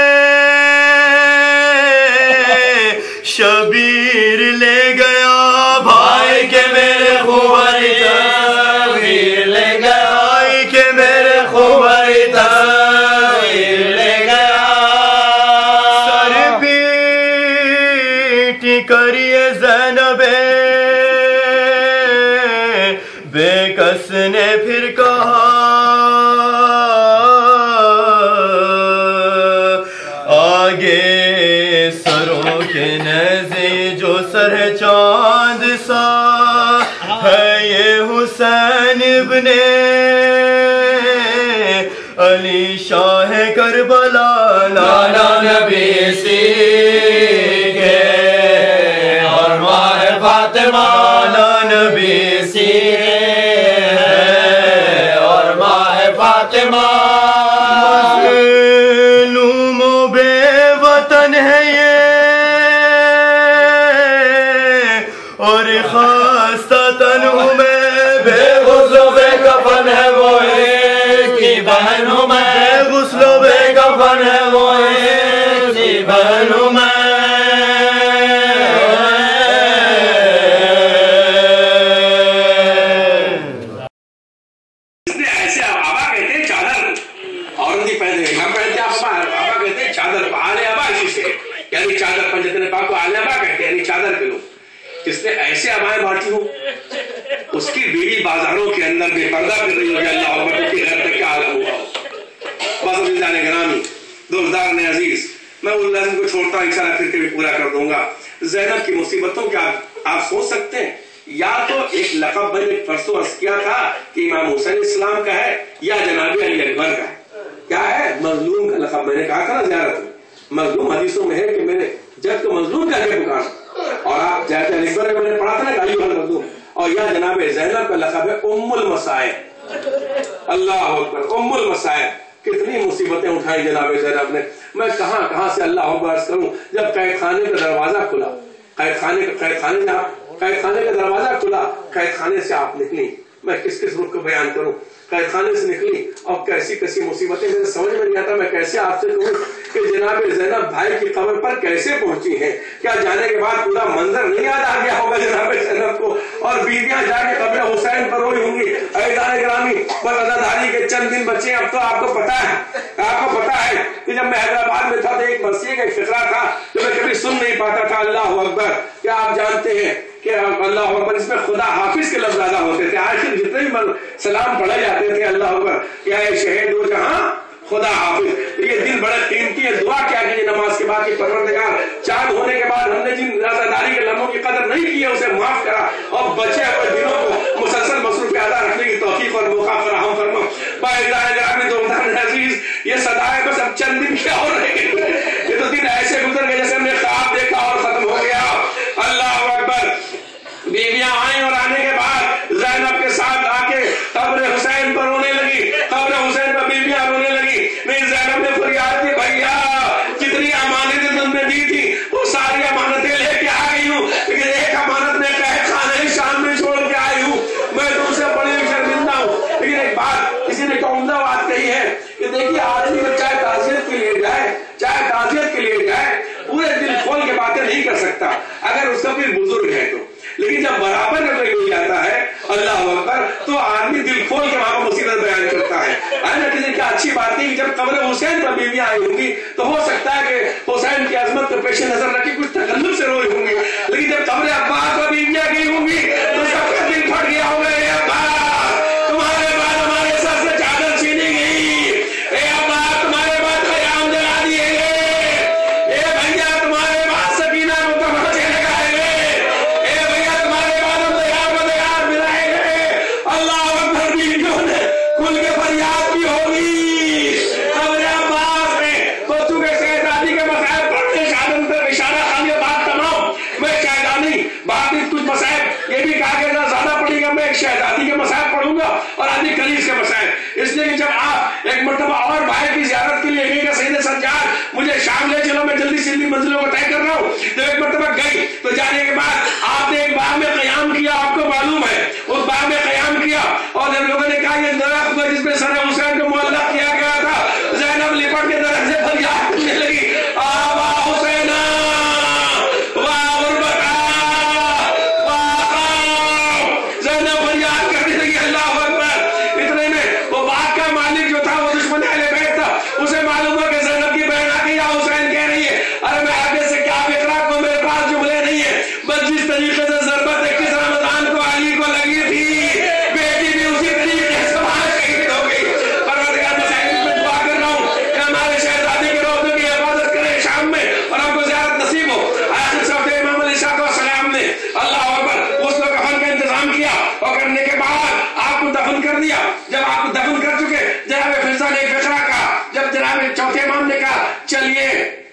Speaker 7: شبیر لے گیا بھائی کے میرے خوبری تصویر لے گیا بھائی کے میرے خوبری تصویر لے گیا سر پیٹی کریے زینب بے کس نے پھر کہا آگے سروں کے نیزے جو سر چاند سا ہے یہ حسین ابن علی شاہ کربلا لالا نبی سیکھے اور ماہ فاطمہ لالا نبی سیکھے اور ماہ فاطمہ ہے یہ اور خاصہ تنہوں میں بے غسل و بے کفن ہے وہ ایک کی بہنوں میں بے غسل و بے کفن ہے وہ ایک کی بہنوں میں
Speaker 8: اس نے ایسے آبا کہتے ہیں چادر اور نہیں پہنتے ہم پہنتے آبا کہتے ہیں چادر آلے آبا اسی سے یعنی چادر پنجتن پاک کو آلے آبا کہتے ہیں یعنی چادر پہ لو جس نے ایسے آبائیں بانٹی ہوں اس کی بیوی بازاروں کے اندر بے پردہ کر رہی ہو کہ اللہ اکبر کی غیر تک کیا عالم ہوا ہو بس عزیزان گرامی دوستداران عزیز میں اس لازم کو چھوڑتا ہوں انشاءاللہ پھر کبھی پورا کر دوں گا زینب کی مصیبتوں کے آپ سوچ سکتے ہیں یا تو ایک لقب میں نے پرسوں عرض کیا تھا کہ امام حسین اسلام کا ہے یا جناب علی اکبر کا ہے کیا ہے مظلوم کا لقب میں نے کہا تھا نا زیارت میں مظلوم حدیثوں میں ہے کہ میں نے جب کو مظلوم کہہ کے پکارا اور آپ جہاز علی اکبر میں نے پڑھا تھا نا کہ ایھا المظلوم اور یا جناب زینب کا لقب ہے ام المصائب اللہ اکبر ام المصائب کتنی مصیبتیں اٹھائی جناب زینب نے میں کہاں کہاں سے اللہ اکبر عرض کروں جب قید خانے کا دروازہ کھلا قید خانے کا قید خانے سے قید خانے کا دروازہ کھلا قید خانے سے آپ نکلی میں کس کس رخ کو بیان کروں قید خانے سے نکلی اور کیسی کیسی مصیبتیں میرے سمجھ میں نہیں آتا میں کیسے آپ سے کہوں کہ جناب زینب بھائی کی قبر پر کیسے پہنچی ہیں کیا جانے کے بعد پورا منظر نہیں یاد آ گیا ہوگا جناب زینب کو اور بیویاں جا کے قبر حسین پر روئی ہوں گی عزیزان گرامی بس عزاداری کے چند دن بچے اب تو آپ کو پتا ہے آپ کو پتا ہے کہ جب میں حیدرآباد میں تھا تو ایک مرثیے کا ایک فقرہ تھا جو میں کبھی سن نہیں پاتا تھا اللہ اکبر کیا آپ جانتے ہیں کہ اللہ اکبر اس میں خدا حافظ کے لفظ زیادہ ہوتے تھے آخر جتنے بھی سلام پڑھے جاتے تھے اللہ اکبر کیا ہے شہید ہو جہاں خدا حافظ یہ دن بڑے قیمتی ہے دعا کیا کیجیے نماز کے بعد کہ پروردگار چاند ہونے کے بعد ہم نے جن رضاداری کے لمحوں کی قدر نہیں کی ہے اسے معاف کرا اور بچے ہوئے دنوں کو مسلسل مصروف ادا رکھنے کی توفیق اور موقع فراہم فرما باعزائے دوستان عزیز یہ صدائے بس اب چند دن کیا ہو رہے ہیں یہ تو دن ایسے گزر گئے جیسے ہم نے خواب دیکھا اور ختم ہو گیا اللہ اکبر بیویاں آئیں اور آنے کے بعد زینب کے ساتھ آ کے قبر حسین پر رونے لگی قبر حسین پر بیویاں رونے لگی نہیں زینب نے فریاد کی بھیا کتنی امانتیں تم نے دی تھی وہ ساری امانتیں لے کے آ گئی ہوں لیکن ایک امانت میں قید خانہ شام میں چھوڑ کے آئی ہوں میں تم سے بڑی شرمندہ ہوں لیکن ایک بات کسی نے عمدہ بات کہی ہے کہ دیکھیے آدمی کو چاہے تعزیت کے لیے جائے چاہے تعزیت کے لیے جائے پورے دل کھول کے باتیں نہیں کر سکتا اگر اس کا کوئی بزرگ ہے تو لیکن جب برابر میں کوئی ہو جاتا ہے اللہ اکبر تو آدمی دل کھول کے وہاں پر مصیبت بیان کرتا ہے نا کسی کی اچھی بات نہیں کہ جب قبر حسین پر بیویاں آئی ہوں گی تو ہو سکتا ہے کہ حسین کی عظمت کو پیش نظر رکھے کچھ تکلف سے روئی اور بھائی کی زیارت کے لیے گئی کہ سید سجاد مجھے شام لے چلو، میں جلدی سے جلدی منزلوں کو طے کر رہا ہوں. جب ایک مرتبہ گئی تو جانے کے بعد آپ نے ایک باغ میں قیام کیا، آپ کو معلوم ہے اس باغ میں قیام کیا، اور جب لوگوں نے کہا یہ درخت جس پہ سر حسین کو معلق کیا گیا تھا، زینب لپٹ کے درخت سے فریاد کرنے لگی، آبا حسین واہ غربتا واہ، زینب فریاد کرنے لگی. اللہ اکبر. اتنے میں وہ باغ کا مالک جو تھا وہ دشمن اہل بیت تھا، اسے معلوم ہوا کہ زینب کی بہن آ گئی، حسین کہہ رہی ہے ارے میں آگے سے کیا فکرا کو میرے پاس جملے نہیں ہے، بس جس طریقے سے ضربت اکیس رمضان کو علی کو لگی تھی بیٹی بھی اسی طریقے سے وہاں شہید ہو گئی. پروردگار مسائل میں دعا کر رہا ہوں کہ ہمارے شہزادی کے روزوں کی حفاظت کرے شام میں اور ہم کو زیارت نصیب ہو. آخر صفحہ امام علی شاہ کو سلام نے اللہ اکبر اس کو کفن کا انتظام کیا اور کرنے کے بعد آپ کو دفن کر دیا. جب آپ کو دفن کر چکے جناب فرزا نے ایک فقرہ کہا، جب جناب چوتھے امام نے کہا چلیے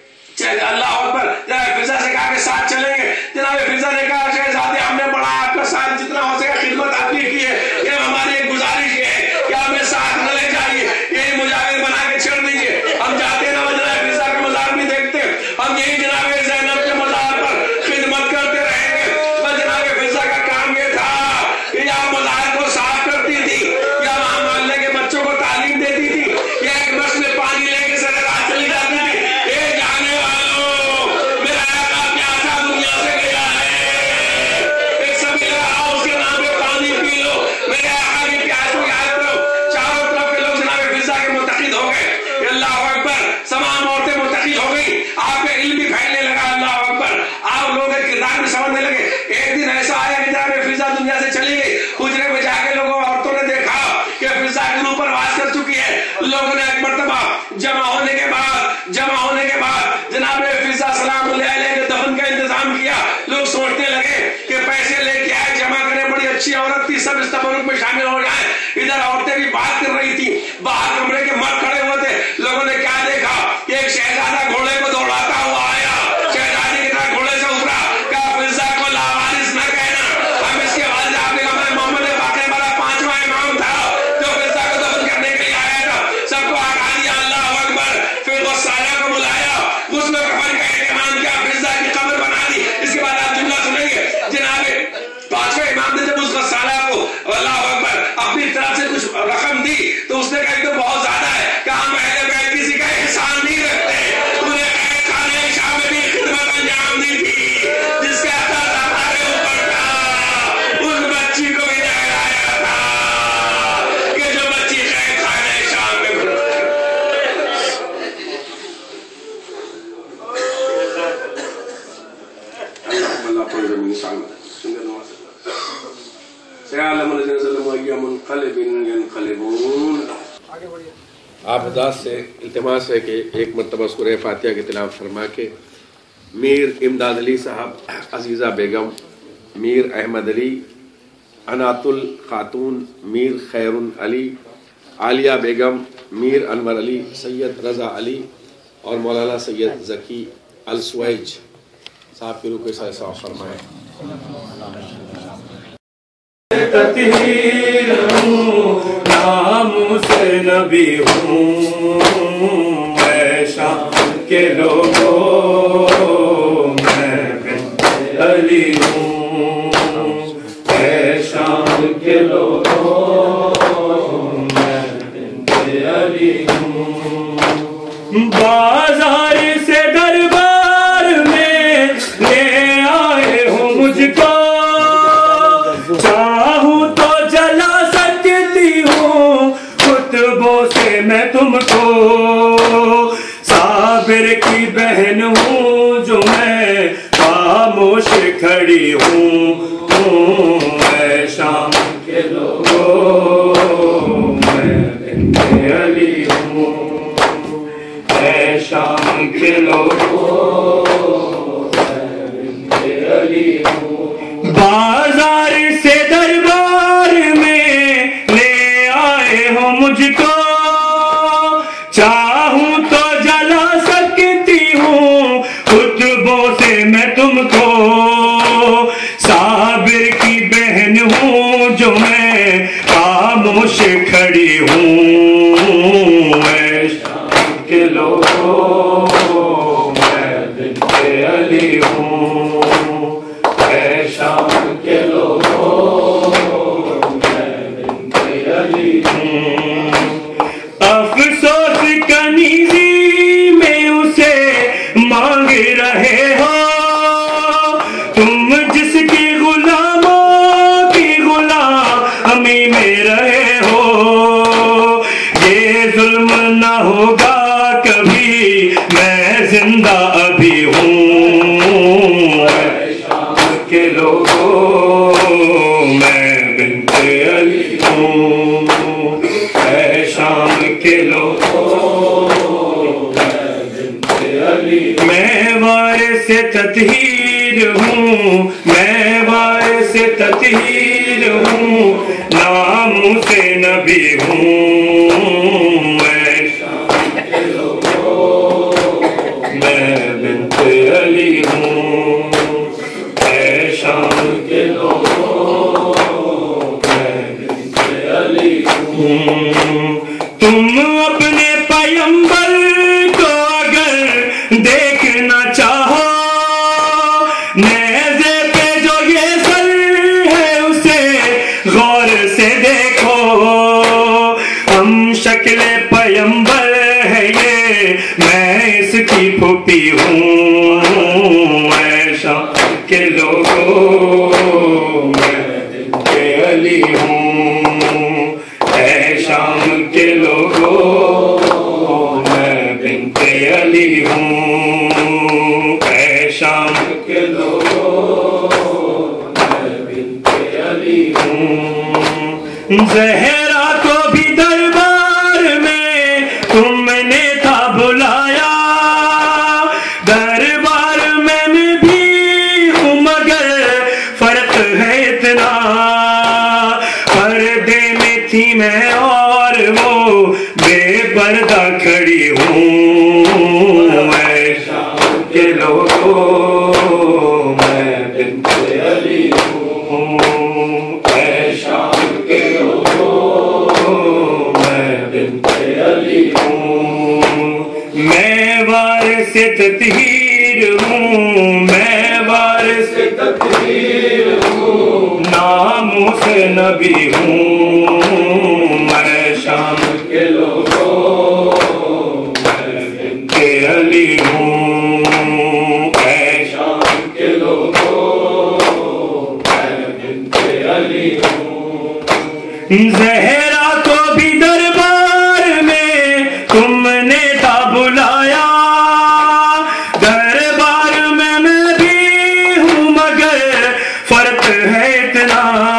Speaker 8: اللہ اکبر، جناب فرزا سے کہا کہ ساتھ چلیں گے. جناب فرزا نے کہا شہزادے ہم نے بڑا آپ کا ساتھ جتنا ہو سکے خدمت آپ کی کی ہے، یہ ہماری ایک گزارش ہے کہ ہمیں ساتھ نہ لے جائیے، یہی مجاور بنا کے چھڑ دیجیے. ہم جاتے نا جناب فرزا کا مزار بھی دیکھتے ہیں، ہم یہی جناب زینب کے مزار پر خدمت کرتے رہیں گے. بس جناب فرزا کا کام یہ تھا کہ یا مزار کو صاف کرتی تھی یا وہاں محلے کے بچوں کو تعلیم دیتی تھی یا ایک بس میں پانی لے کے سر رات چلی جاتی تھی. اے جانے والوں میرا آقا پیاسا دنیا سے گیا ہے، ایک سبھی آؤ اس کے نام پہ پانی پی لو، میرے آقا کی پیاس کو یاد کرو. چاروں طرف کے لوگ جناب فرزا کے متقید ہو گئے. اللہ اکبر. تمام عورتیں متقید ہو گئی، آپ کا علم بھی پھیلنے لگا. اللہ اکبر. آپ لوگ کردار بھی سمجھنے لگے. ایک دن ایسا آیا کہ جناب فرزا دنیا سے چلی گئی. حجرے میں جا کے لوگوں عورتوں نے دیکھا کہ فرزا کے اوپر واس کر چکی ہے. لوگوں نے ایک مرتبہ جمع ہونے کے بعد جمع ہونے کے بعد جناب فرزا سلام اللہ علیہ کے دفن کا انتظام کیا. لوگ سوچنے لگے کہ پیسے لے کے آئے جمع کرے، بڑی اچھی عورت تھی، سب اس تبرک میں شامل ہو جائیں. ادھر عورتیں بھی بات کر رہی تھی، باہر کمرے کے مرد کھڑے ہوئے تھے. لوگوں نے کیا دیکھا کہ ایک شہزادہ گھوڑے کو دوڑاتا ہوا آیا، شہزادی کی طرح گھوڑے سے اترا. کہا فرزا کو لاوارث نہ کہنا. ہم اس کے والد آپ نے کہا میں محمد باقر ہمارا پانچواں امام تھا جو فرزا کو دفن کرنے کے لیے آیا تھا. سب کو ہٹا دیا. اللہ اکبر. پھر وہ سالہ کو بلایا، غسل و کفن کا اہتمام کیا، فرزا کی قبر بنا دی. اس کے بعد آپ جملہ سنیں گے جناب پانچویں امام نے جب اس غسالہ کو اللہ اکبر اپنی طرف سے کچھ رقم دی تو اس نے کہا کہ بہت زیادہ ہے. کہ ہم اہل بیت کسی کا احسان نہیں رکھتے، انہیں قید خانے شاہ میں بھی خدمت انجام دی تھی جس کا اثر ہمارے اوپر تھا. اس بچی کو بھی نہلایا تھا کہ جو بچی قید خانے شاہ میں اللہ پر زمین انشاءاللہ
Speaker 9: آپ حضرات سے التماس ہے کہ ایک مرتبہ سورہ فاتحہ کی تلاوت فرما کے میر امداد علی صاحب، عزیزہ بیگم، میر احمد علی، عنات الخاتون، میر خیر علی، عالیہ بیگم، میر انور علی، سید رضا علی اور مولانا سید ذکی السویج صاحب کے روح سے ایسا فرمائے.
Speaker 7: تطہیر ہوں، نام سے نبی ہوں، میں شام کے لوگوں میں بنت علی ہوں، میں شام کے لوگوں میں بنت علی ہوں. بازار سے دربار میں لے آئے ہو مجھ کو، چاہوں تو جلا سکتی ہوں خطبوں سے میں تم کو. صابر کی بہن ہوں جو میں خاموش کھڑی ہوں، میں شام کے لوگوں میں بنت علی ہوں، میں شام کے لوگوں میں بنت علی ہوں. بازار سے دربار میں لے آئے ہو مجھ کو، چاہوں تو جلا سکتی ہوں خطبوں سے میں تم کو. صابر کی بہن ہوں جو میں خاموش کھڑی ہوں، میں لوگوں میں بنت علی ہوں، اے شام کے لوگوں میں بنت علی ہوں۔ افسوس کنیزی میں اسے مانگ رہے ہو تم، جس کی غلاموں کی غلامی میں رہے ہو، یہ ظلم نہ ہوگا کبھی، میں زندہ ابھی ہوں، اے شام کے لوگوں میں بنت علی ہوں، اے شام کے لوگوں میں بنت علی، میں وارث تطہیر ہوں، میں وارث تطہیر ہوں، نام سے نبی ہوں، اے شام کے لوگوں میں بنت علی ہوں، اے شام کے لوگوں میں بنت علی ہوں۔ تم اپنے پیمبر کو اگر دیکھنا چاہو، نیزے پہ جو یہ سر ہے اسے غور سے دیکھو، ہم شکل پیمبر ہے یہ، میں اس کی پھوپھی ہوں، اے شام کے لوگوں میں بنت علی ہوں، اے شام کے لوگوں میں بنت علی ہوں، اے شام کے لوگوں میں بنت علی ہوں۔ زہرا کو بھی دربار میں تم نے تھا بلایا، دربار میں میں بھی ہوں مگر فرق ہے اتنا، پردے میں تھی میں اور وہ بے پردہ کھڑی ہوں، اے شام کے لوگوں میں بنت علی ہوں، اے شام کے لوگوں میں بنت علی ہوں۔ میں وارث تطہیر ہوں، میں وارث تطہیر ہوں، نام سے نبی ہوں، اے شام کے لوگوں میں بنت علی ہوں، اے شام کے لوگوں میں بنت علی ہوں۔ زہرا کو بھی دربار میں تم نے تھا بلایا، دربار میں میں بھی ہوں مگر فرق ہے اتنا،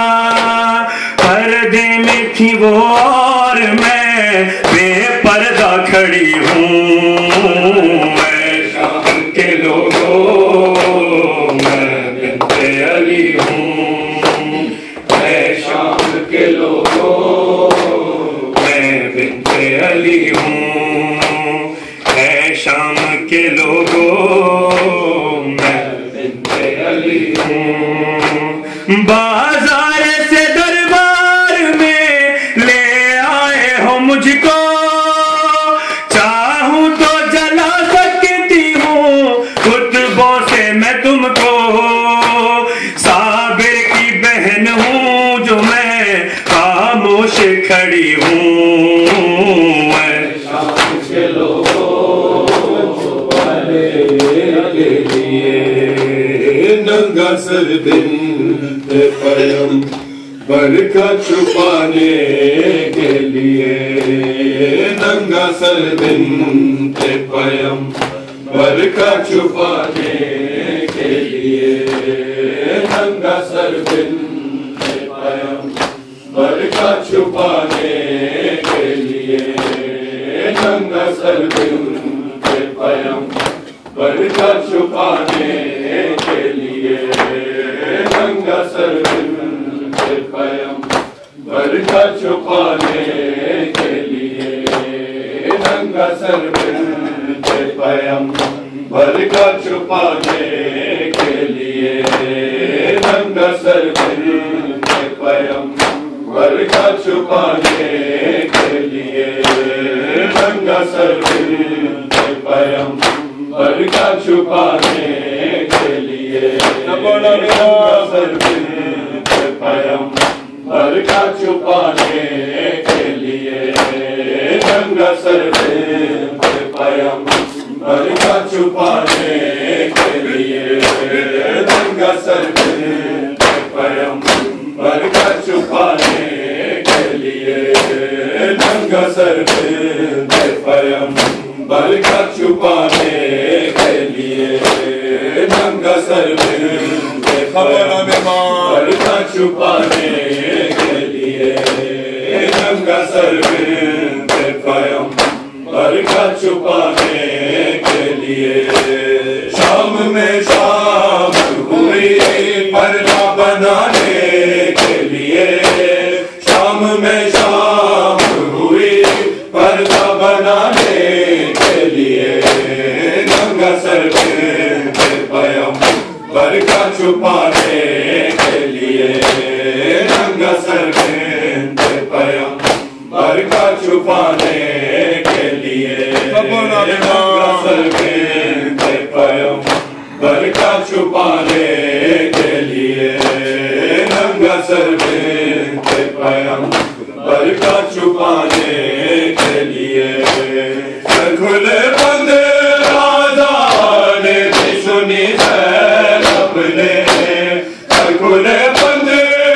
Speaker 7: پردے میں تھی وہ اور میں بے پردہ کھڑی ہوں، اے شام کے لوگوں میں بنت علی ہوں، اے شام کے لوگوں میں بنت علی ہوں، اے شام کے لوگوں میں بنت علی ہوں۔ بازار سے دربار میں لے آئے ہو مجھ کو، چاہوں تو جلا سکتی ہوں خطبوں سے میں تم کو، صابر کی بہن ہوں جو میں خاموش کھڑی ہوں، اے شام کے لوگوں والے کے لیے، ننگا سر بنت پیمبر کا چھپانے کے لیے، ننگا سر بنت پیمبر کا چھپانے کے لیے، ننگا سر بنت پیمبر کا چھپانے کے لیے، ننگا سر بنت پیمبر کا چھپانے کے لیے، ننگا سر بنت پیمبر کا چھپانے کے لیے، ننگا سر بنت پیمبر کا چھپانے کے لیے، ننگا سر بنت پیمبر کا چھپانے کے لیے، ننگا سر بنت
Speaker 5: برکہ چھپانے کے لیے ننگا سر پہ پیغمبر کا چھپانے کے لیے ننگا سر پہ پیغمبر کا چھپانے کے لیے ننگا سر پہ پیغمبر کا چھپانے کے لیے ننگا سر پہ پیغمبر کا چھپانے کے لیے ننگا سر پہ پیغمبر کا چھپانے کے لیے شام میں شام ہوئی پردہ بنانے کے لیے شام میں شام ہوئی پردہ بنانے کے لیے ننگا سر پہ پیغمبر کا چھپانے کے لیے ننگا سر پہ پیغمبر کا چھپانے کے لیے ننگا سر پہ پیغمبر کا چھپانے کے لیے ننگا سر پہ پیغمبر کا چھپانے کے لیے سر کھلے بند آزان بھی سنی زینب نے سر کھلے بند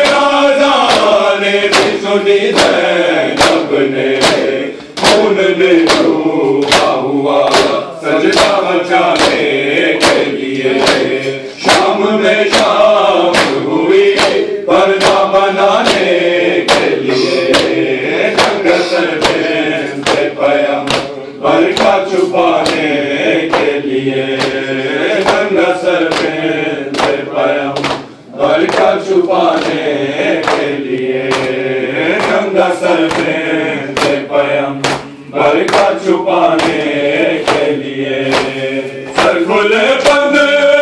Speaker 5: آزان بھی سنی زینب نے خون میں ڈوبا ہوا سجدہ بچانے کے لیے شام میں شام ہوئی پردہ بنانے کے لیے ننگا سر پہ پیغمبر کا چھپانے کے لیے ننگا سر پہ پیغمبر کا چھپانے کے لیے ننگا سر پہ پیغمبر کا چھپانے کے لیے سر کھلے بند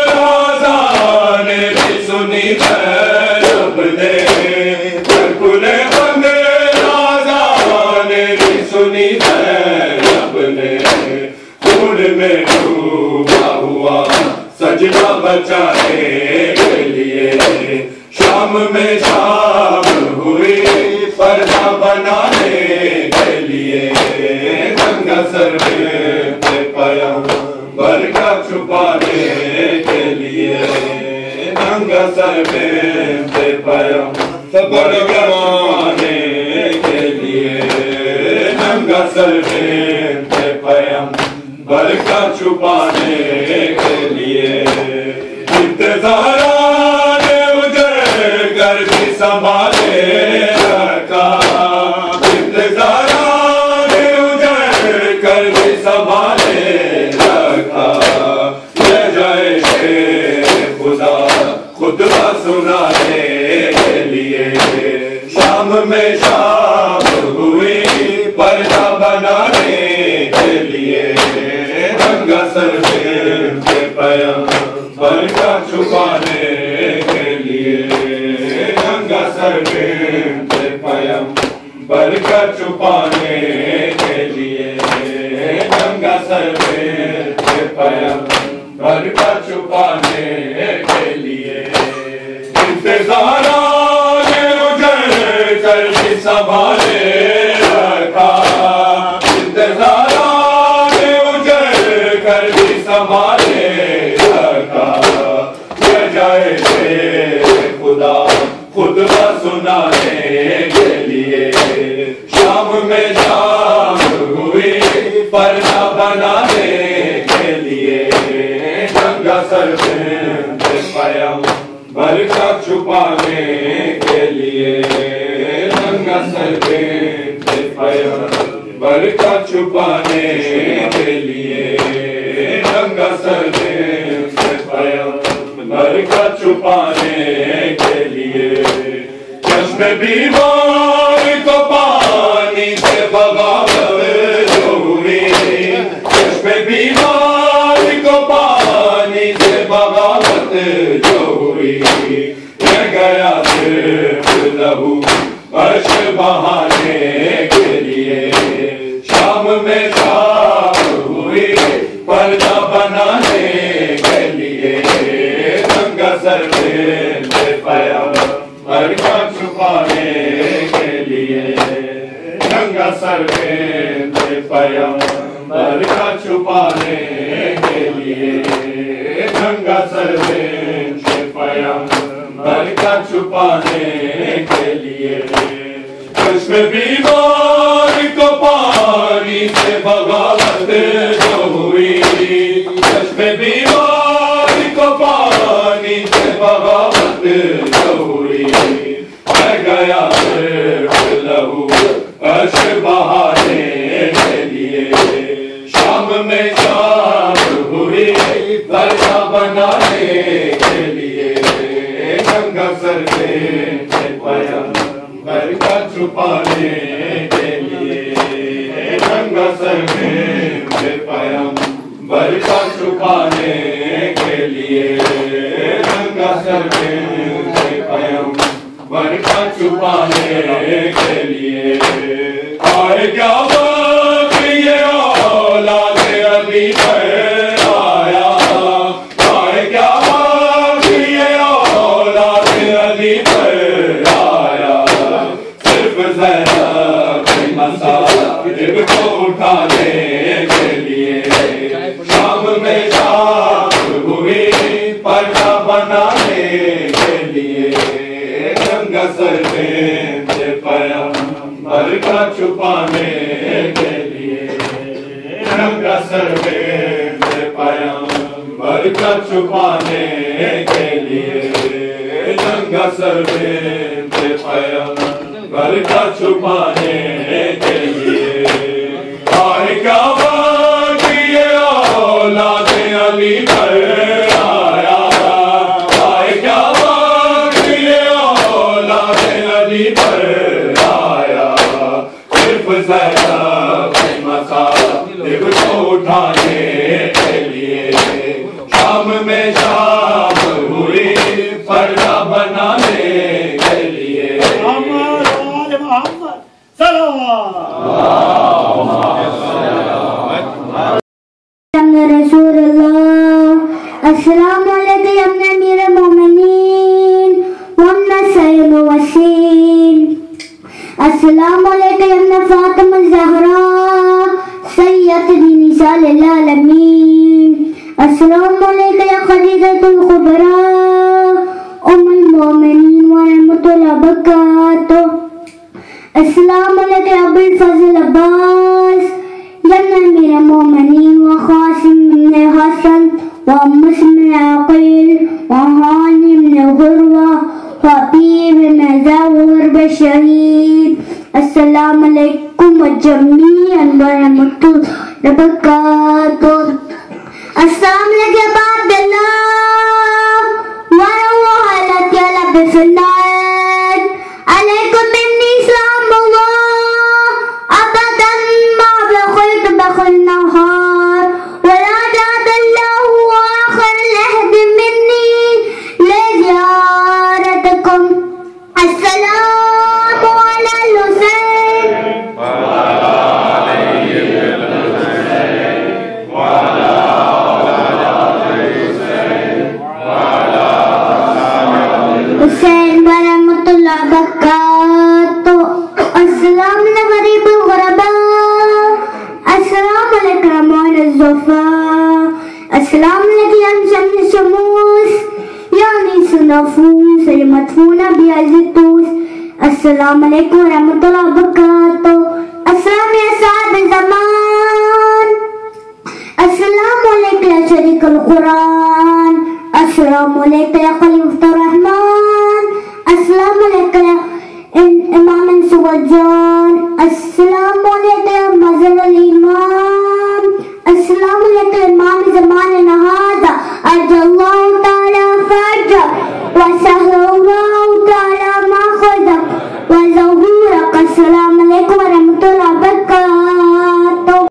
Speaker 5: آزان بھی سنی زینب نے سر کھلے بند آزان بھی سنی زینب نے خون میں ڈوبا ہوا سجدہ بچانے کے لیے شام میں شام ہوئی پردہ بنانے کے لیے ننگا سر پہ پیغمبر کا چھپانے کے لیے ننگا سر پہ پیغمبر کا چھپانے کے لیے ننگا سر پہ پیغمبر کا چھپانے کے لیے انتظارات اجڑ کر بھی سنبھالے رکھا انتظارات اجڑ کر بھی سنبھالے رکھا لے جائے شیر خدا خطبہ سنانے کے لیے شام میں شام ہوئی پردہ بنانے کے لیے ننگا سر پہ پیغمبر کا چھپانے کے لیے ننگا سر پہ پیغمبر کا چھپانے کے لیے ننگا سر پہ پیغمبر کا چھپانے کے لیے انتظارات اجڑ کر بھی سنبھالے رکھا انتظارات اجڑ کر بھی سنبھالے رکھا لے جائے شیر خدا خطبہ سنانے کے لیے شام میں شام ہوئی پردہ بنانے کے لیے ننگا سر پہ پیغمبر کا چھپانے کے لیے ننگا سر پہ پیغمبر کا چھپانے کے لیے ننگا سر پہ پیغمبر کا چھپانے کے لیے چشم بیمار کو پانی سے بغاوت جو ہوئی چشم بیمار کو پانی سے بغاوت جو ہوئی یہ گیا صرف لہو عرش بہانے کے لیے شام میں شام ہوئی پردہ بنانے کے لیے ننگا سر پہ پیغمبر کا چھپانے فین سے پیغمبر کا چھپانے کے لیے ننگا سر فین سے پیغمبر کا چھپانے کے لیے چشم بیمار کو پانی سے بغاوت جو ہوئی چشم بیمار کو پانی سے بغاوت جو ہوئی میں گیا صرف لہو عشق بہانے کے لیے شام میں شام ہوئی برکہ بنانے کے لیے ننگا سر فین سے پیغمبر کا چھپانے کے لیے ننگا سر فین سے پیغمبر کا چھپانے کے لیے ننگا سر فین سے پیغمبر کا چھپانے کے لیے آئے کیا وقت یہ اولاد علی پر آیا آئے کیا وقت یہ اولاد علی پر آیا صرف زینب کی مصائب کو اٹھانے کے لیے شام میں شام ہوئی پردہ بنانے کے لیے ننگا سر فین سے پیغمبر کا چھپانے کے لیے ننگا سر فین سے پیغمبر کا چھپانے کے لیے ننگا سر فین سے پیغمبر کا چھپانے کے لیے آئے کیا وقت یہ اولاد علی پر آیا آئے کیا وقت یہ اولاد علی پر آیا صرف زینب کی مصائب کو اٹھانے کے لیے شام میں شام ہوئی پردہ بنانے کے لیے
Speaker 4: رسول اللہ السلام علیکم یا امیر المومنین وامنا سید وسیم السلام علیکم یا فاطمہ الزہرا سید نساء العالمین السلام علیکم یا خدیجۃ الکبریٰ ام المومنین ورحمۃ اللہ وبرکاتہ السلام علیکم یا ابو الفضل عباس یا امیر المومنین وقاسم بن حسن ومسلم بن عقیل وہانی بن غروہ وحبیب بن زور بشہید السلام علیکم جمیعا ورحمۃ اللہ وبرکاتہ السلام علیکم عباد اللہ وروح التي على بفلات عليكم مني سلام الله أبدا ما بخلت بخل النهار ولا جاد الله آخر العهد مني لزيارتكم السلام على الحسين حسین ورحمۃ اللہ وبرکاتہ السلام علیکم غریب الغرباء السلام علیکم رمان الزفا السلام علیکم یا شمس الشموس یا انیس النفوس المدفونہ بعز الطوس السلام علیکم ورحمۃ اللہ وبرکاتہ السلام یا سعد الزمان السلام علیکم یا شریک القرآن السلام علیکم یا خلیفۃ الرحمن السلام علیکم یا امام سوجان السلام علیکم یا مظہر الامام السلام